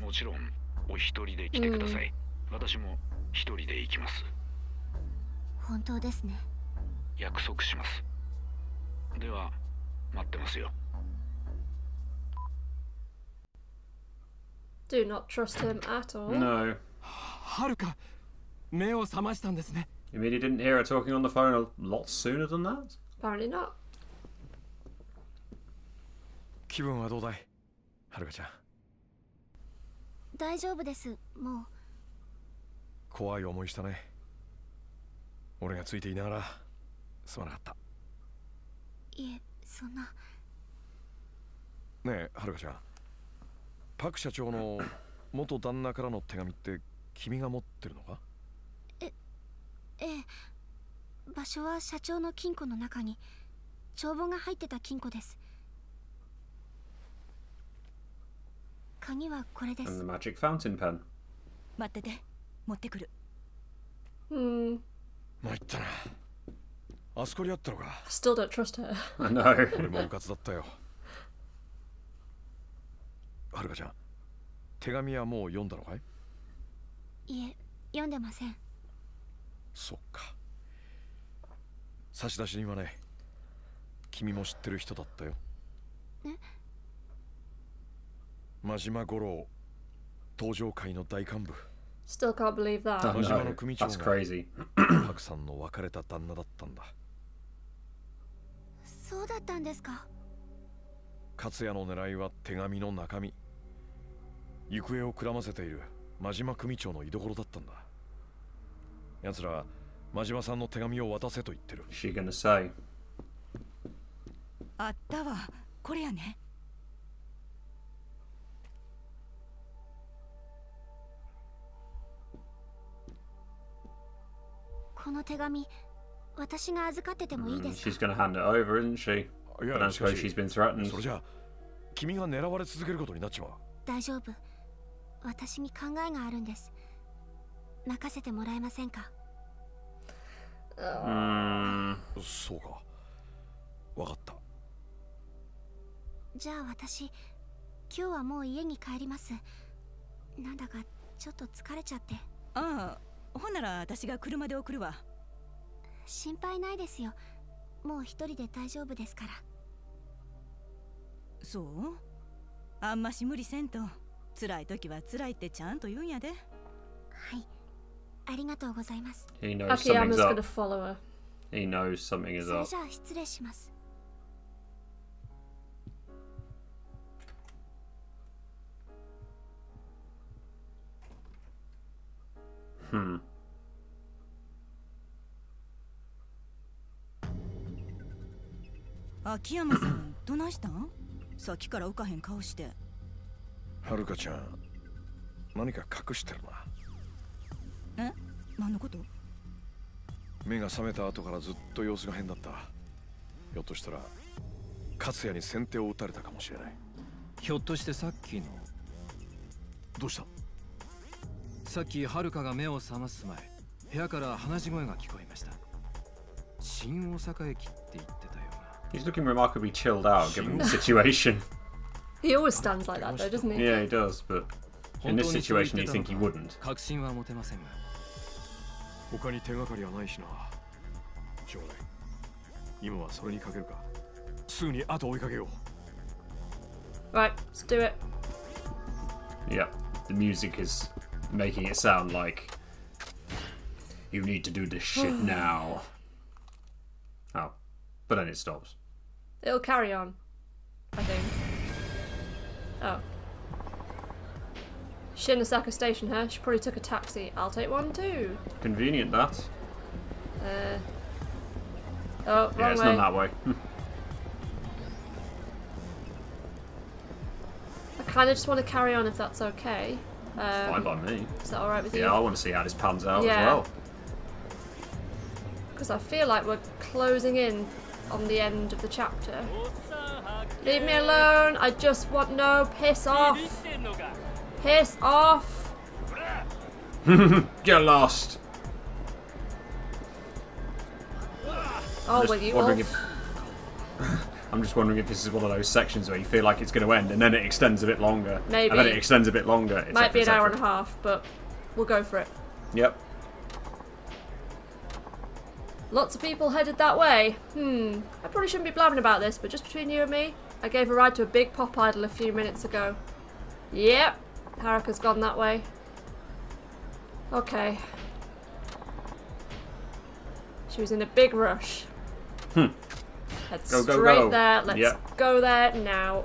もちろんお一人で来てください。うん、私も一人で行きます。 本当ですね。 約束します。では待ってますよ。 Do not trust him at all. No. はるか、目を覚ましたんですね。 You mean you didn't hear her talking on the phone a lot sooner than that? Apparently not. 気分はどうだい、はるかちゃん。 大丈夫です。もう怖い思いしたね。俺がついていながらすまなかった。 いえ、そんな。 ねえ、はるかちゃん、パク社長の元旦那からの手紙って君が持ってるのか？ え、ええ、場所は社長の金庫の中に帳簿が入ってた金庫です。 鍵はこれです。 And the magic fountain pen. 待ってて、持ってくる。 Hmm. 参ったな。あそこにあったのか。 Still don't trust her. I know. 俺もうかつだったよ。はるかちゃん、手紙はもう読んだのかい？ いえ、読んでません。 そっか。差出人はね、君も知ってる人だったよ。 え？ 真島五郎、登場会の大幹部。 Still can't believe that. Oh, 真島の no. 組長 That's が crazy. パクさんの別れた旦那だったんだ。 そうだったんですか。 勝也の狙いは手紙の中身。行方をくらませている真島組長の居所だったんだ。奴らは真島さんの手紙を渡せと言ってる。 She gonna say? あったわ。これやね。 この手紙、私が預かっててもいい Mm, ですか？ she's gonna hand it over, isn't she? いや、 But I suppose she's been threatened. それじゃあ君が狙われ続けることになっちまう。 大丈夫。私に考えがあるんです。任せてもらえませんか？ Mm. そうか。わかった。 じゃあ私、今日はもう家に帰ります。なんだかちょっと疲れちゃって。 ああ、ほんなら私が車で送るわ。 心配ないですよ。もう一人で大丈夫ですから。 そう？あんまし無理せんと。辛い時は辛いってちゃんと言うんやで。 はい。ありがとうございます。 He knows Okay, I'm something's just up. gonna follow her. He knows something is それ up. じゃあ失礼します。 Hmm. 秋山さん、どないしたん？さっきから浮かへん顔して。 はるかちゃん、何か隠してるな。 え？何のこと？ 目が覚めた後からずっと様子が変だった。ひょっとしたら勝也に先手を打たれたかもしれない。 ひょっとしてさっきの。 どうした？ さっきはるかが目を覚ます前、部屋から話し声が聞こえました。新大阪駅って言ってたような。 He's looking remarkably chilled out given the situation. He always stands like that though, doesn't he? Yeah, he does, but in this situation you think he wouldn't. 確信は持てませんが。 他に手がかりはないしな。しょうがない。今はそれにかけるか。すぐに後を追いかけよう。Right, let's do it. Yeah, the music is making it sound like you need to do this shit now. Oh, but then it stops. It'll carry on, I think. Oh. Shinasaka Station, huh? She probably took a taxi. I'll take one too. Convenient, that. Uh. Oh, wrong yeah, it's way. not that way. I kind of just want to carry on if that's okay. Um, Fine by me. Is that alright with yeah, you? Yeah, I want to see how this pans out yeah. as well. Because I feel like we're closing in on the end of the chapter. Leave me alone. I just want no piss off. Piss off. Get lost. Oh, I'm will you wondering off? if I'm just wondering if this is one of those sections where you feel like it's going to end and then it extends a bit longer. Maybe. And then it extends a bit longer. Might be an hour and a half. half, but we'll go for it. Yep. Lots of people headed that way. Hmm. I probably shouldn't be blabbing about this, but just between you and me, I gave a ride to a big pop idol a few minutes ago. Yep. Haruka's gone that way. Okay. She was in a big rush. Hmm. Head Go, go, straight go. there. Let's Yep. go there now.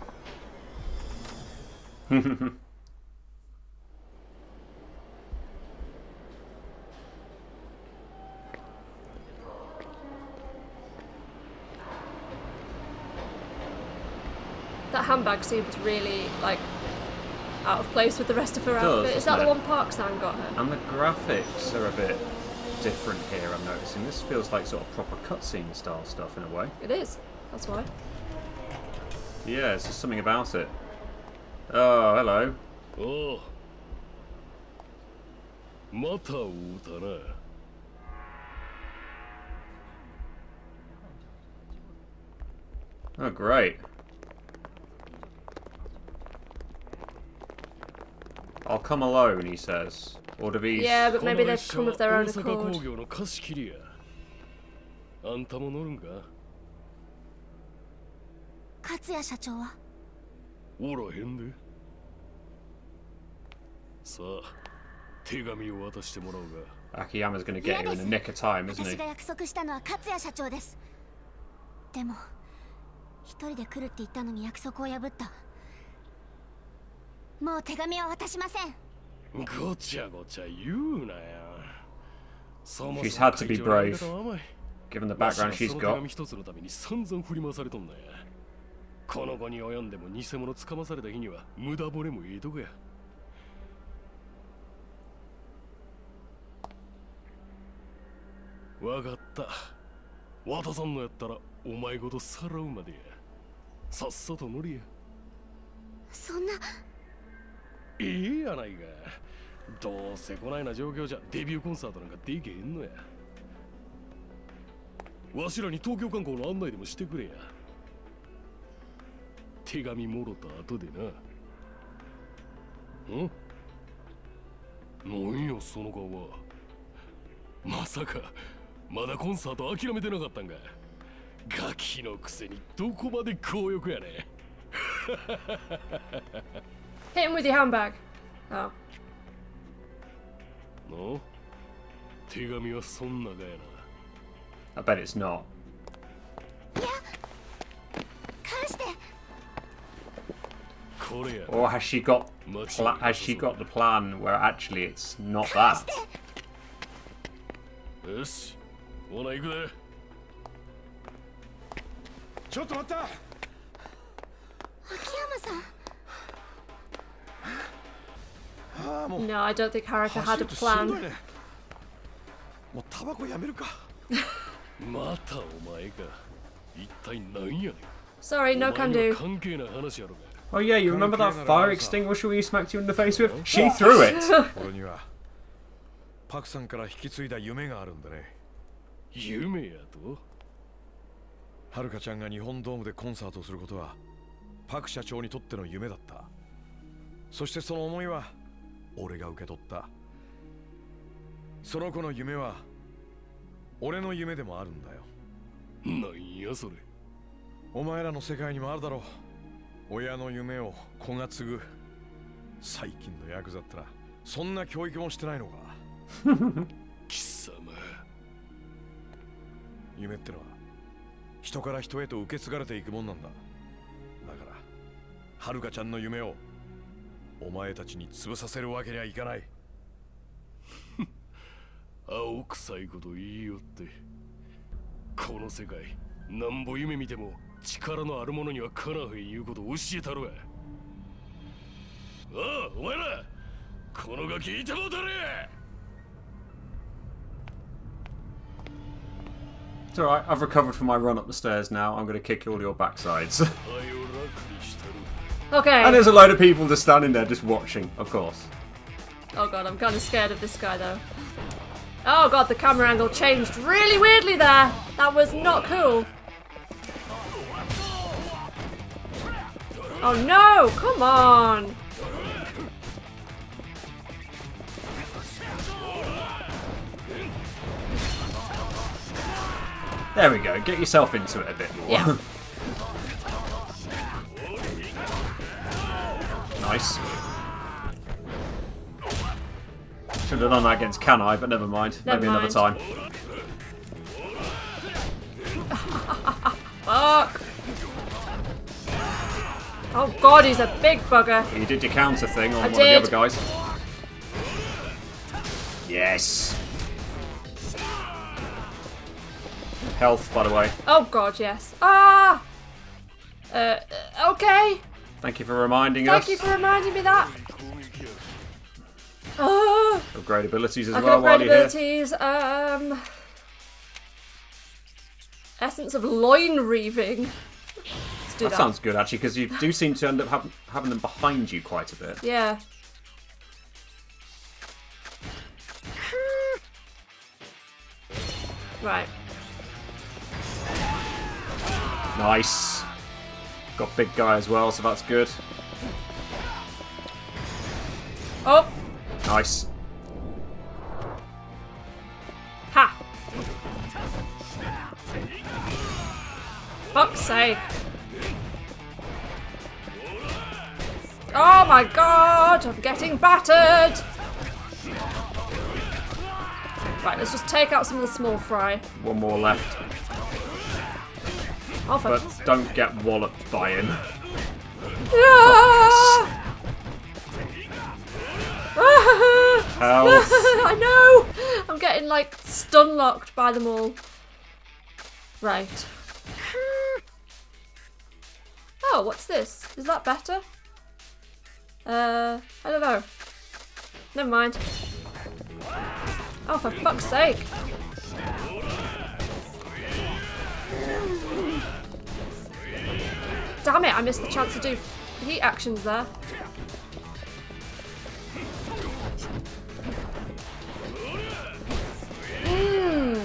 That handbag seems really, like, out of place with the rest of her It outfit. does, Is that the doesn't one Park-san got her? And the graphics are a bit different here, I'm noticing. This feels like sort of proper cutscene style stuff in a way. It is. That's why. Yeah, it's just something about it. Oh, hello. Oh. また会うたな。 Oh, great. I'll come alone, he says. Or do these... Yeah, but maybe they've come of their own accord. 工業の貸し切りや。あんたも乗るんか？ 勝谷社長は？ おらへんで。さあ、手紙を渡してもらおうが。 Akiyama's gonna get here in the nick of time, isn't 私 he? が約束したのは勝谷社長です。でも、一人で来るって言ったのに約束を破った。もう手紙は渡しません。 ごちゃごちゃ言うなよ。 She's had to be brave, given the background she's got. 一つのために散々振り回されとんだよ。この後に及んでも偽物つかまされた日には無駄骨もええとこや。わかった。渡さんのやったらお前ごとさらうまでや。さっさと乗りや。 そんな。 いいやないか。どうせこないな状況じゃデビューコンサートなんかできへんのや。わしらに東京観光の案内でもしてくれや。手紙もろた後でな。ん？なんよその顔は。まさかまだコンサート諦めてなかったんか。ガキのくせにどこまで強欲やね。 Hit him with your handbag. Oh. の？手紙はそんながやな。 I bet it's not. いや、返して。 これや。 Or has she got pla- has she got the plan where actually it's not that? よし、ほな行くで。 ちょっと待った。 秋山さん。 No, I don't think Haruka had a plan. もうタバコやめるか。 またお前か。一体何やねん。 Sorry, no can do. 関係ない話やろか。 Oh yeah, you remember that fire extinguisher we smacked you in the face with? She threw it! 俺にはパクさんから引き継いだ夢があるんだね。 夢やと？ はるかちゃんが日本ドームでコンサートをすることはパク社長にとっての夢だった。そしてその思いは俺が受け取った。その子の夢は俺の夢でもあるんだよ。 なんやそれ。 お前らの世界にもあるだろう。親の夢を子が継ぐ。最近のヤクザってな、そんな教育もしてないのか。 貴様。 夢ってのは人から人へと受け継がれていくもんなんだ。だからはるかちゃんの夢をお前たちに潰させるわけにはいかない。 青臭いこと言いよって。この世界なんぼ夢見ても力のある者にはかなへんいうことを教えたるわ。ああ、お前らこのガキいてもうたれ。 It's alright, I've recovered from my run up the stairs now. I'm going to kick all your backsides. Okay. And there's a load of people just standing there just watching, of course. Oh god, I'm kind of scared of this guy though. Oh god, the camera angle changed really weirdly there. That was not cool. Oh no, come on. There we go, get yourself into it a bit more. Yeah. Nice. Should have done that against Kanai, but never mind. Never Maybe mind. another time. Fuck. Oh god, he's a big bugger. You did your counter thing on I one did. of the other guys. Yes. Health, by the way. Oh god, yes. Ah! Uh, okay. Thank you for reminding Thank us. you for reminding me that. Uh, Upgrade abilities as I can well while upgrade you're here. abilities. Um, essence of loin reaving. Let's do that. that. Sounds good, actually, because you do seem to end up have, having them behind you quite a bit. Yeah. Right. Nice. Got big guy as well, so that's good. Oh! Nice. Ha! Fuck's sake. Oh my god! I'm getting battered! Right, let's just take out some of the small fry. One more left. Oh, for but don't get walloped by him. Ah! Health. I know! I'm getting, like, stun locked by them all. Right. Oh, what's this? Is that better? Uh, I don't know. Never mind. Oh, for fuck's sake. Damn it, I missed the chance to do heat actions there. Mm.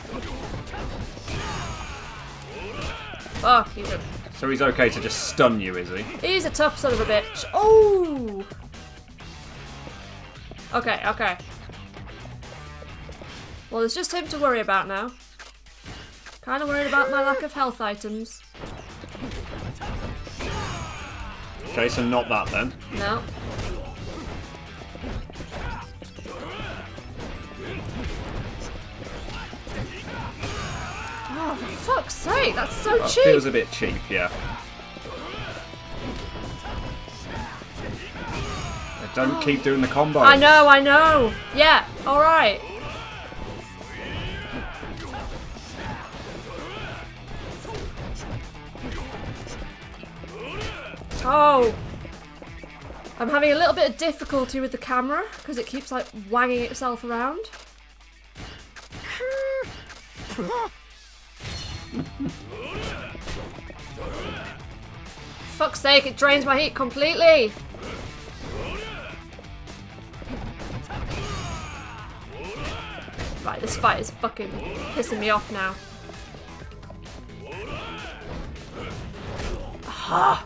Fuck, he's a... So he's okay to just stun you, is he? He's a tough son of a bitch. Oh! Okay, okay. Well, there's just him to worry about now. Kind of worried about my lack of health items. Okay, so not that then. No. Oh, for fuck's sake, that's so That cheap! feels a bit cheap, yeah. Don't oh. keep doing the combo. I know, I know. Yeah, alright. Oh. I'm having a little bit of difficulty with the camera because it keeps like wanging itself around. Fuck's sake, it drains my heat completely. Right, this fight is fucking pissing me off now. Aha!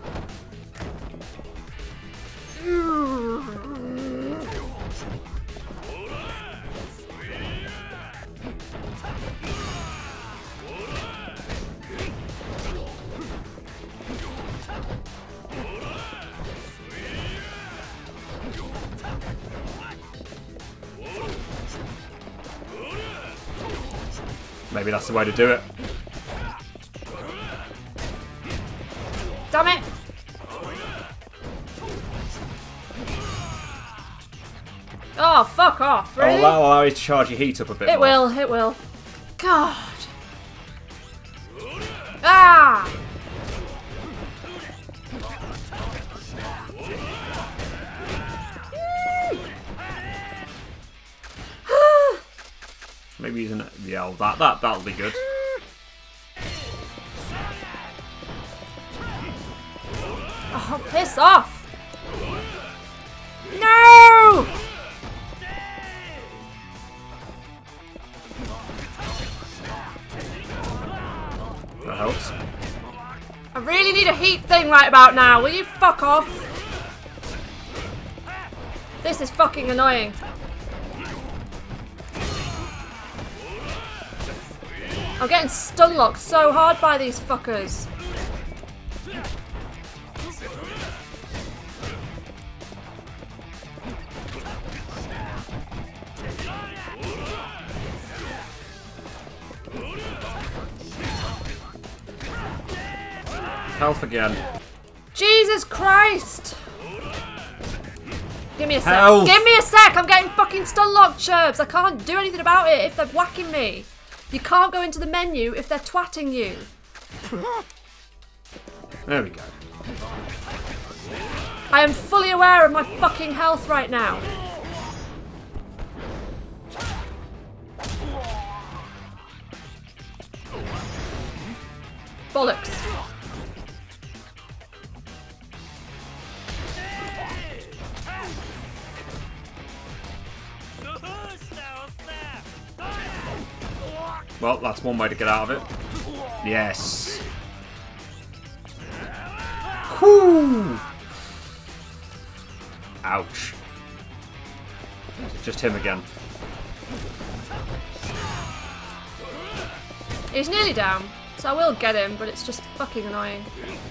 Maybe that's the way to do it. Damn it! Oh, fuck off, really? Oh, that'll allow you to charge your heat up a bit It more. will, it will. God. Ah! Maybe using it. Yeah, well, that that that'll be good. Oh, piss off! No! That helps. I really need a heat thing right about now. Will you fuck off? This is fucking annoying. I'm getting stun locked so hard by these fuckers. Health again. Jesus Christ! Give me a sec. Health. Give me a sec! I'm getting fucking stun locked, Cherbs. I can't do anything about it if they're whacking me. You can't go into the menu if they're twatting you. There we go. I am fully aware of my fucking health right now. Bollocks. Well, that's one way to get out of it. Yes. Whew. Ouch. Just him again. He's nearly down, so I will get him, but it's just fucking annoying.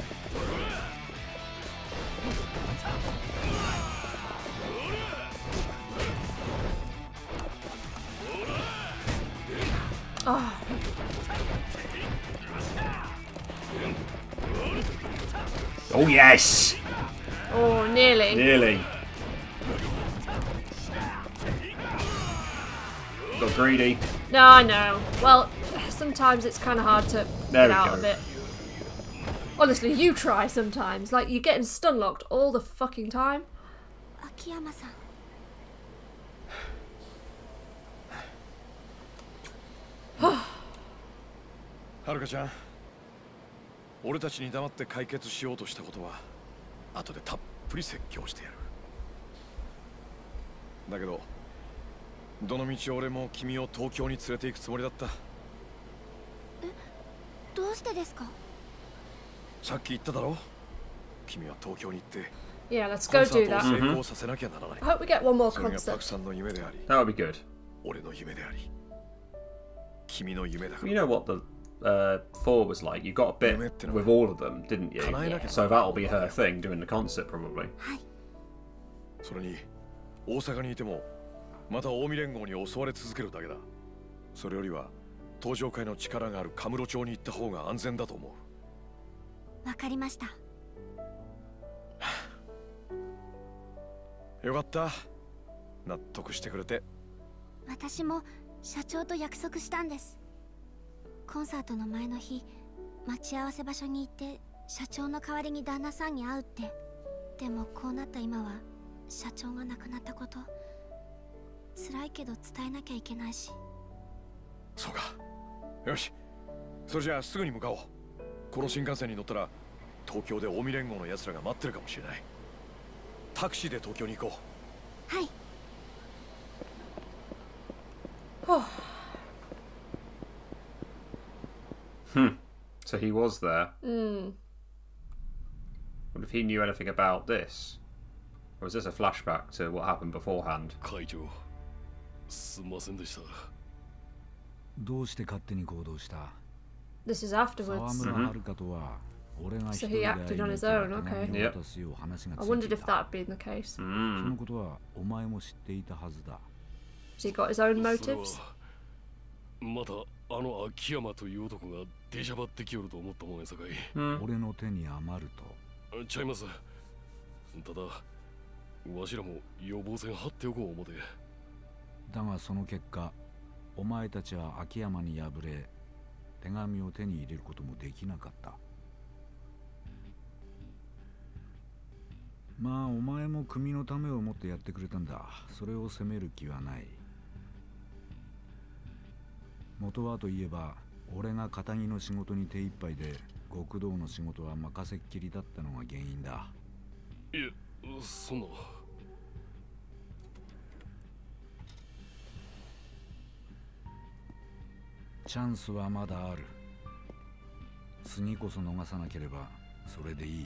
Oh. Oh yes! Oh, nearly. Nearly. Got greedy. No, I know. Well, sometimes it's kind of hard to There get we out go. of it. Honestly, you try sometimes. Like, you're getting stun locked all the fucking time. Akiyama-san. はるかちゃん、俺たちに黙って解決しようとしたことは後でたっぷり説教してやる。だけどどのみち俺も君を東京に連れて行くつもりだった。 え、どうしてですか？ さっき言っただろ、君は東京に行って Yeah, let's コ go ンサー do トを that. 成功させなきゃならない。 I hope we get one more それが concert. パクさんの夢であり、 That would be good. 俺の夢であり、君の夢だから。 You know what the uh, four was like? You got a bit with all of them, didn't you? Yeah. So that'll be her thing doing the concert probably. それに大阪にいてもまた近江連合に襲われ続けるだけだ。それよりは東上会の力があるカムロ町に行った方が安全だと思う。 わかりました。 よかった、納得してくれて。 私も社長と約束したんです。コンサートの前の日、待ち合わせ場所に行って社長の代わりに旦那さんに会うって。でもこうなった今は社長が亡くなったこと、辛いけど伝えなきゃいけないし。 そうか、よし、それじゃあすぐに向かおう。この新幹線に乗ったら東京で近江連合の奴らが待ってるかもしれない。タクシーで東京に行こう。 はい。 Hmm. So he was there. Hmm. What if he knew anything about this? Or is this a flashback to what happened beforehand? 会長、すみませんでした。 どうして勝手に行動した？ This is 沢 afterwards. 村遥とは俺が一 So 人 he で acted 会い on に his 行 own, った手 okay. 紙を渡すよう話がつ I い wondered てい if た。 that had been the case. そのことはお前も知っていたはずだ。 Has he got his own それは motives? またあの秋山という男が出しゃばってきよると思ったもんやさかい。 俺の手に余ると。 ちゃいます。ただわしらも予防線張っておこう思て。 だがその結果、お前たちは秋山に敗れ、手紙を手に入れることもできなかった。まあお前も組のためを思ってやってくれたんだ。それを責める気はない。元はといえば、俺が片木の仕事に手一杯で極道の仕事は任せっきりだったのが原因だ。 いえ、そんな。 チャンスはまだある。次こそ逃さなければそれでいい。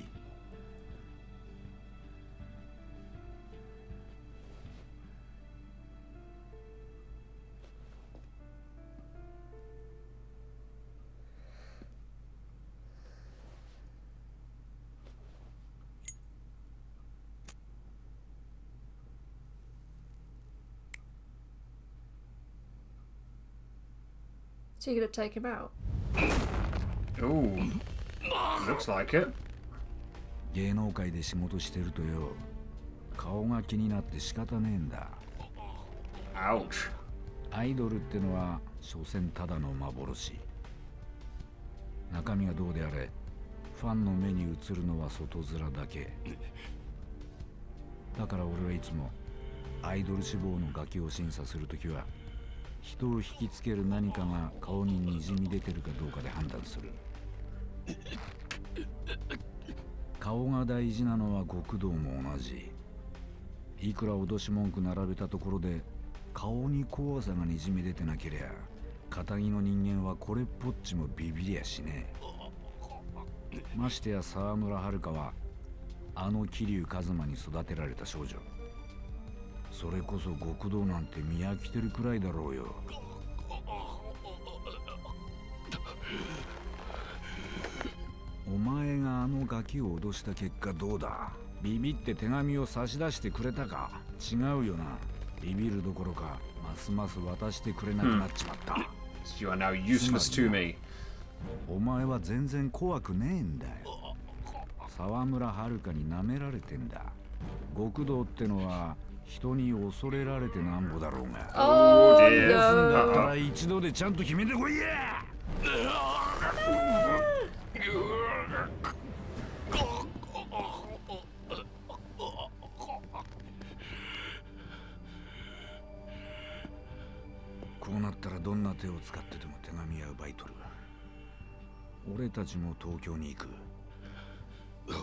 So you're gonna take him out? Ooh. Looks like it. 芸能界で仕事してるとよ、顔が気になって仕方ねえんだ。 Ouch. アイドルってのは所詮ただの幻。中身がどうであれ、ファンの目に映るのは外面だけ。だから俺はいつもアイドル志望のガキを審査するときは、人を引きつける何かが顔ににじみ出てるかどうかで判断する。顔が大事なのは極道も同じ。いくら脅し文句並べたところで顔に怖さがにじみ出てなけりゃ仇の人間はこれっぽっちもビビりやしねえ。ましてや沢村遥はあの桐生一馬に育てられた少女。それこそ極道なんて見飽きてるくらいだろうよ。お前があのガキを脅した結果どうだ。ビビって手紙を差し出してくれたか。違うよな。ビビるどころかますます渡してくれなくなっちまった。 Hmm. You are now useless to me. お前は全然怖くねえんだよ。沢村遥に舐められてんだ。極道ってのは人に恐れられてなんぼだろうが。 Oh, だったら一度でちゃんと決めてこいや。こうなったらどんな手を使ってでも手紙や奪い取る。俺たちも東京に行く。 はい。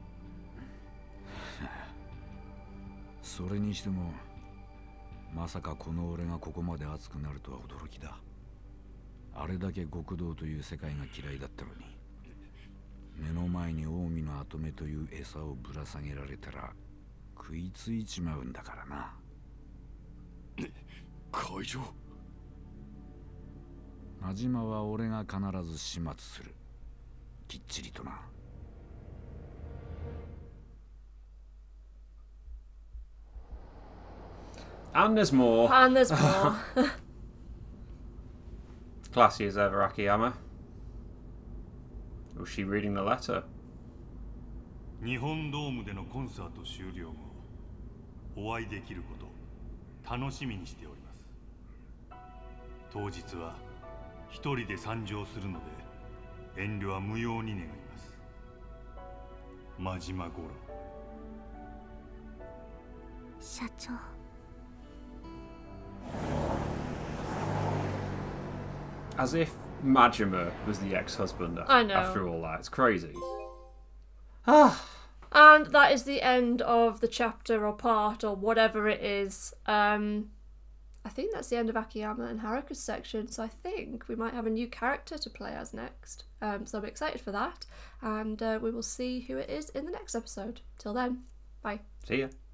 それにしてもまさかこの俺がここまで熱くなるとは驚きだ。あれだけ極道という世界が嫌いだったのに、目の前に近江の跡目という餌をぶら下げられたら食いついちまうんだからな。 会長、 真島は俺が必ず始末する。きっちりとな。 And there's more. And there's more. Classy as ever, Akiyama. Was she reading the letter? 日本ドームでのコンサート終了後、お会いできること楽しみにしております。当日は一人で参上するので遠慮は無用に願います。真島五郎。 社長。 As if Majima was the ex-husband I know. after all that. It's crazy. Ah. And that is the end of the chapter or part or whatever it is. Um, I think that's the end of Akiyama and Haruka's section, so I think we might have a new character to play as next. Um, so I'm excited for that, and uh, we will see who it is in the next episode. Till then, bye. See ya.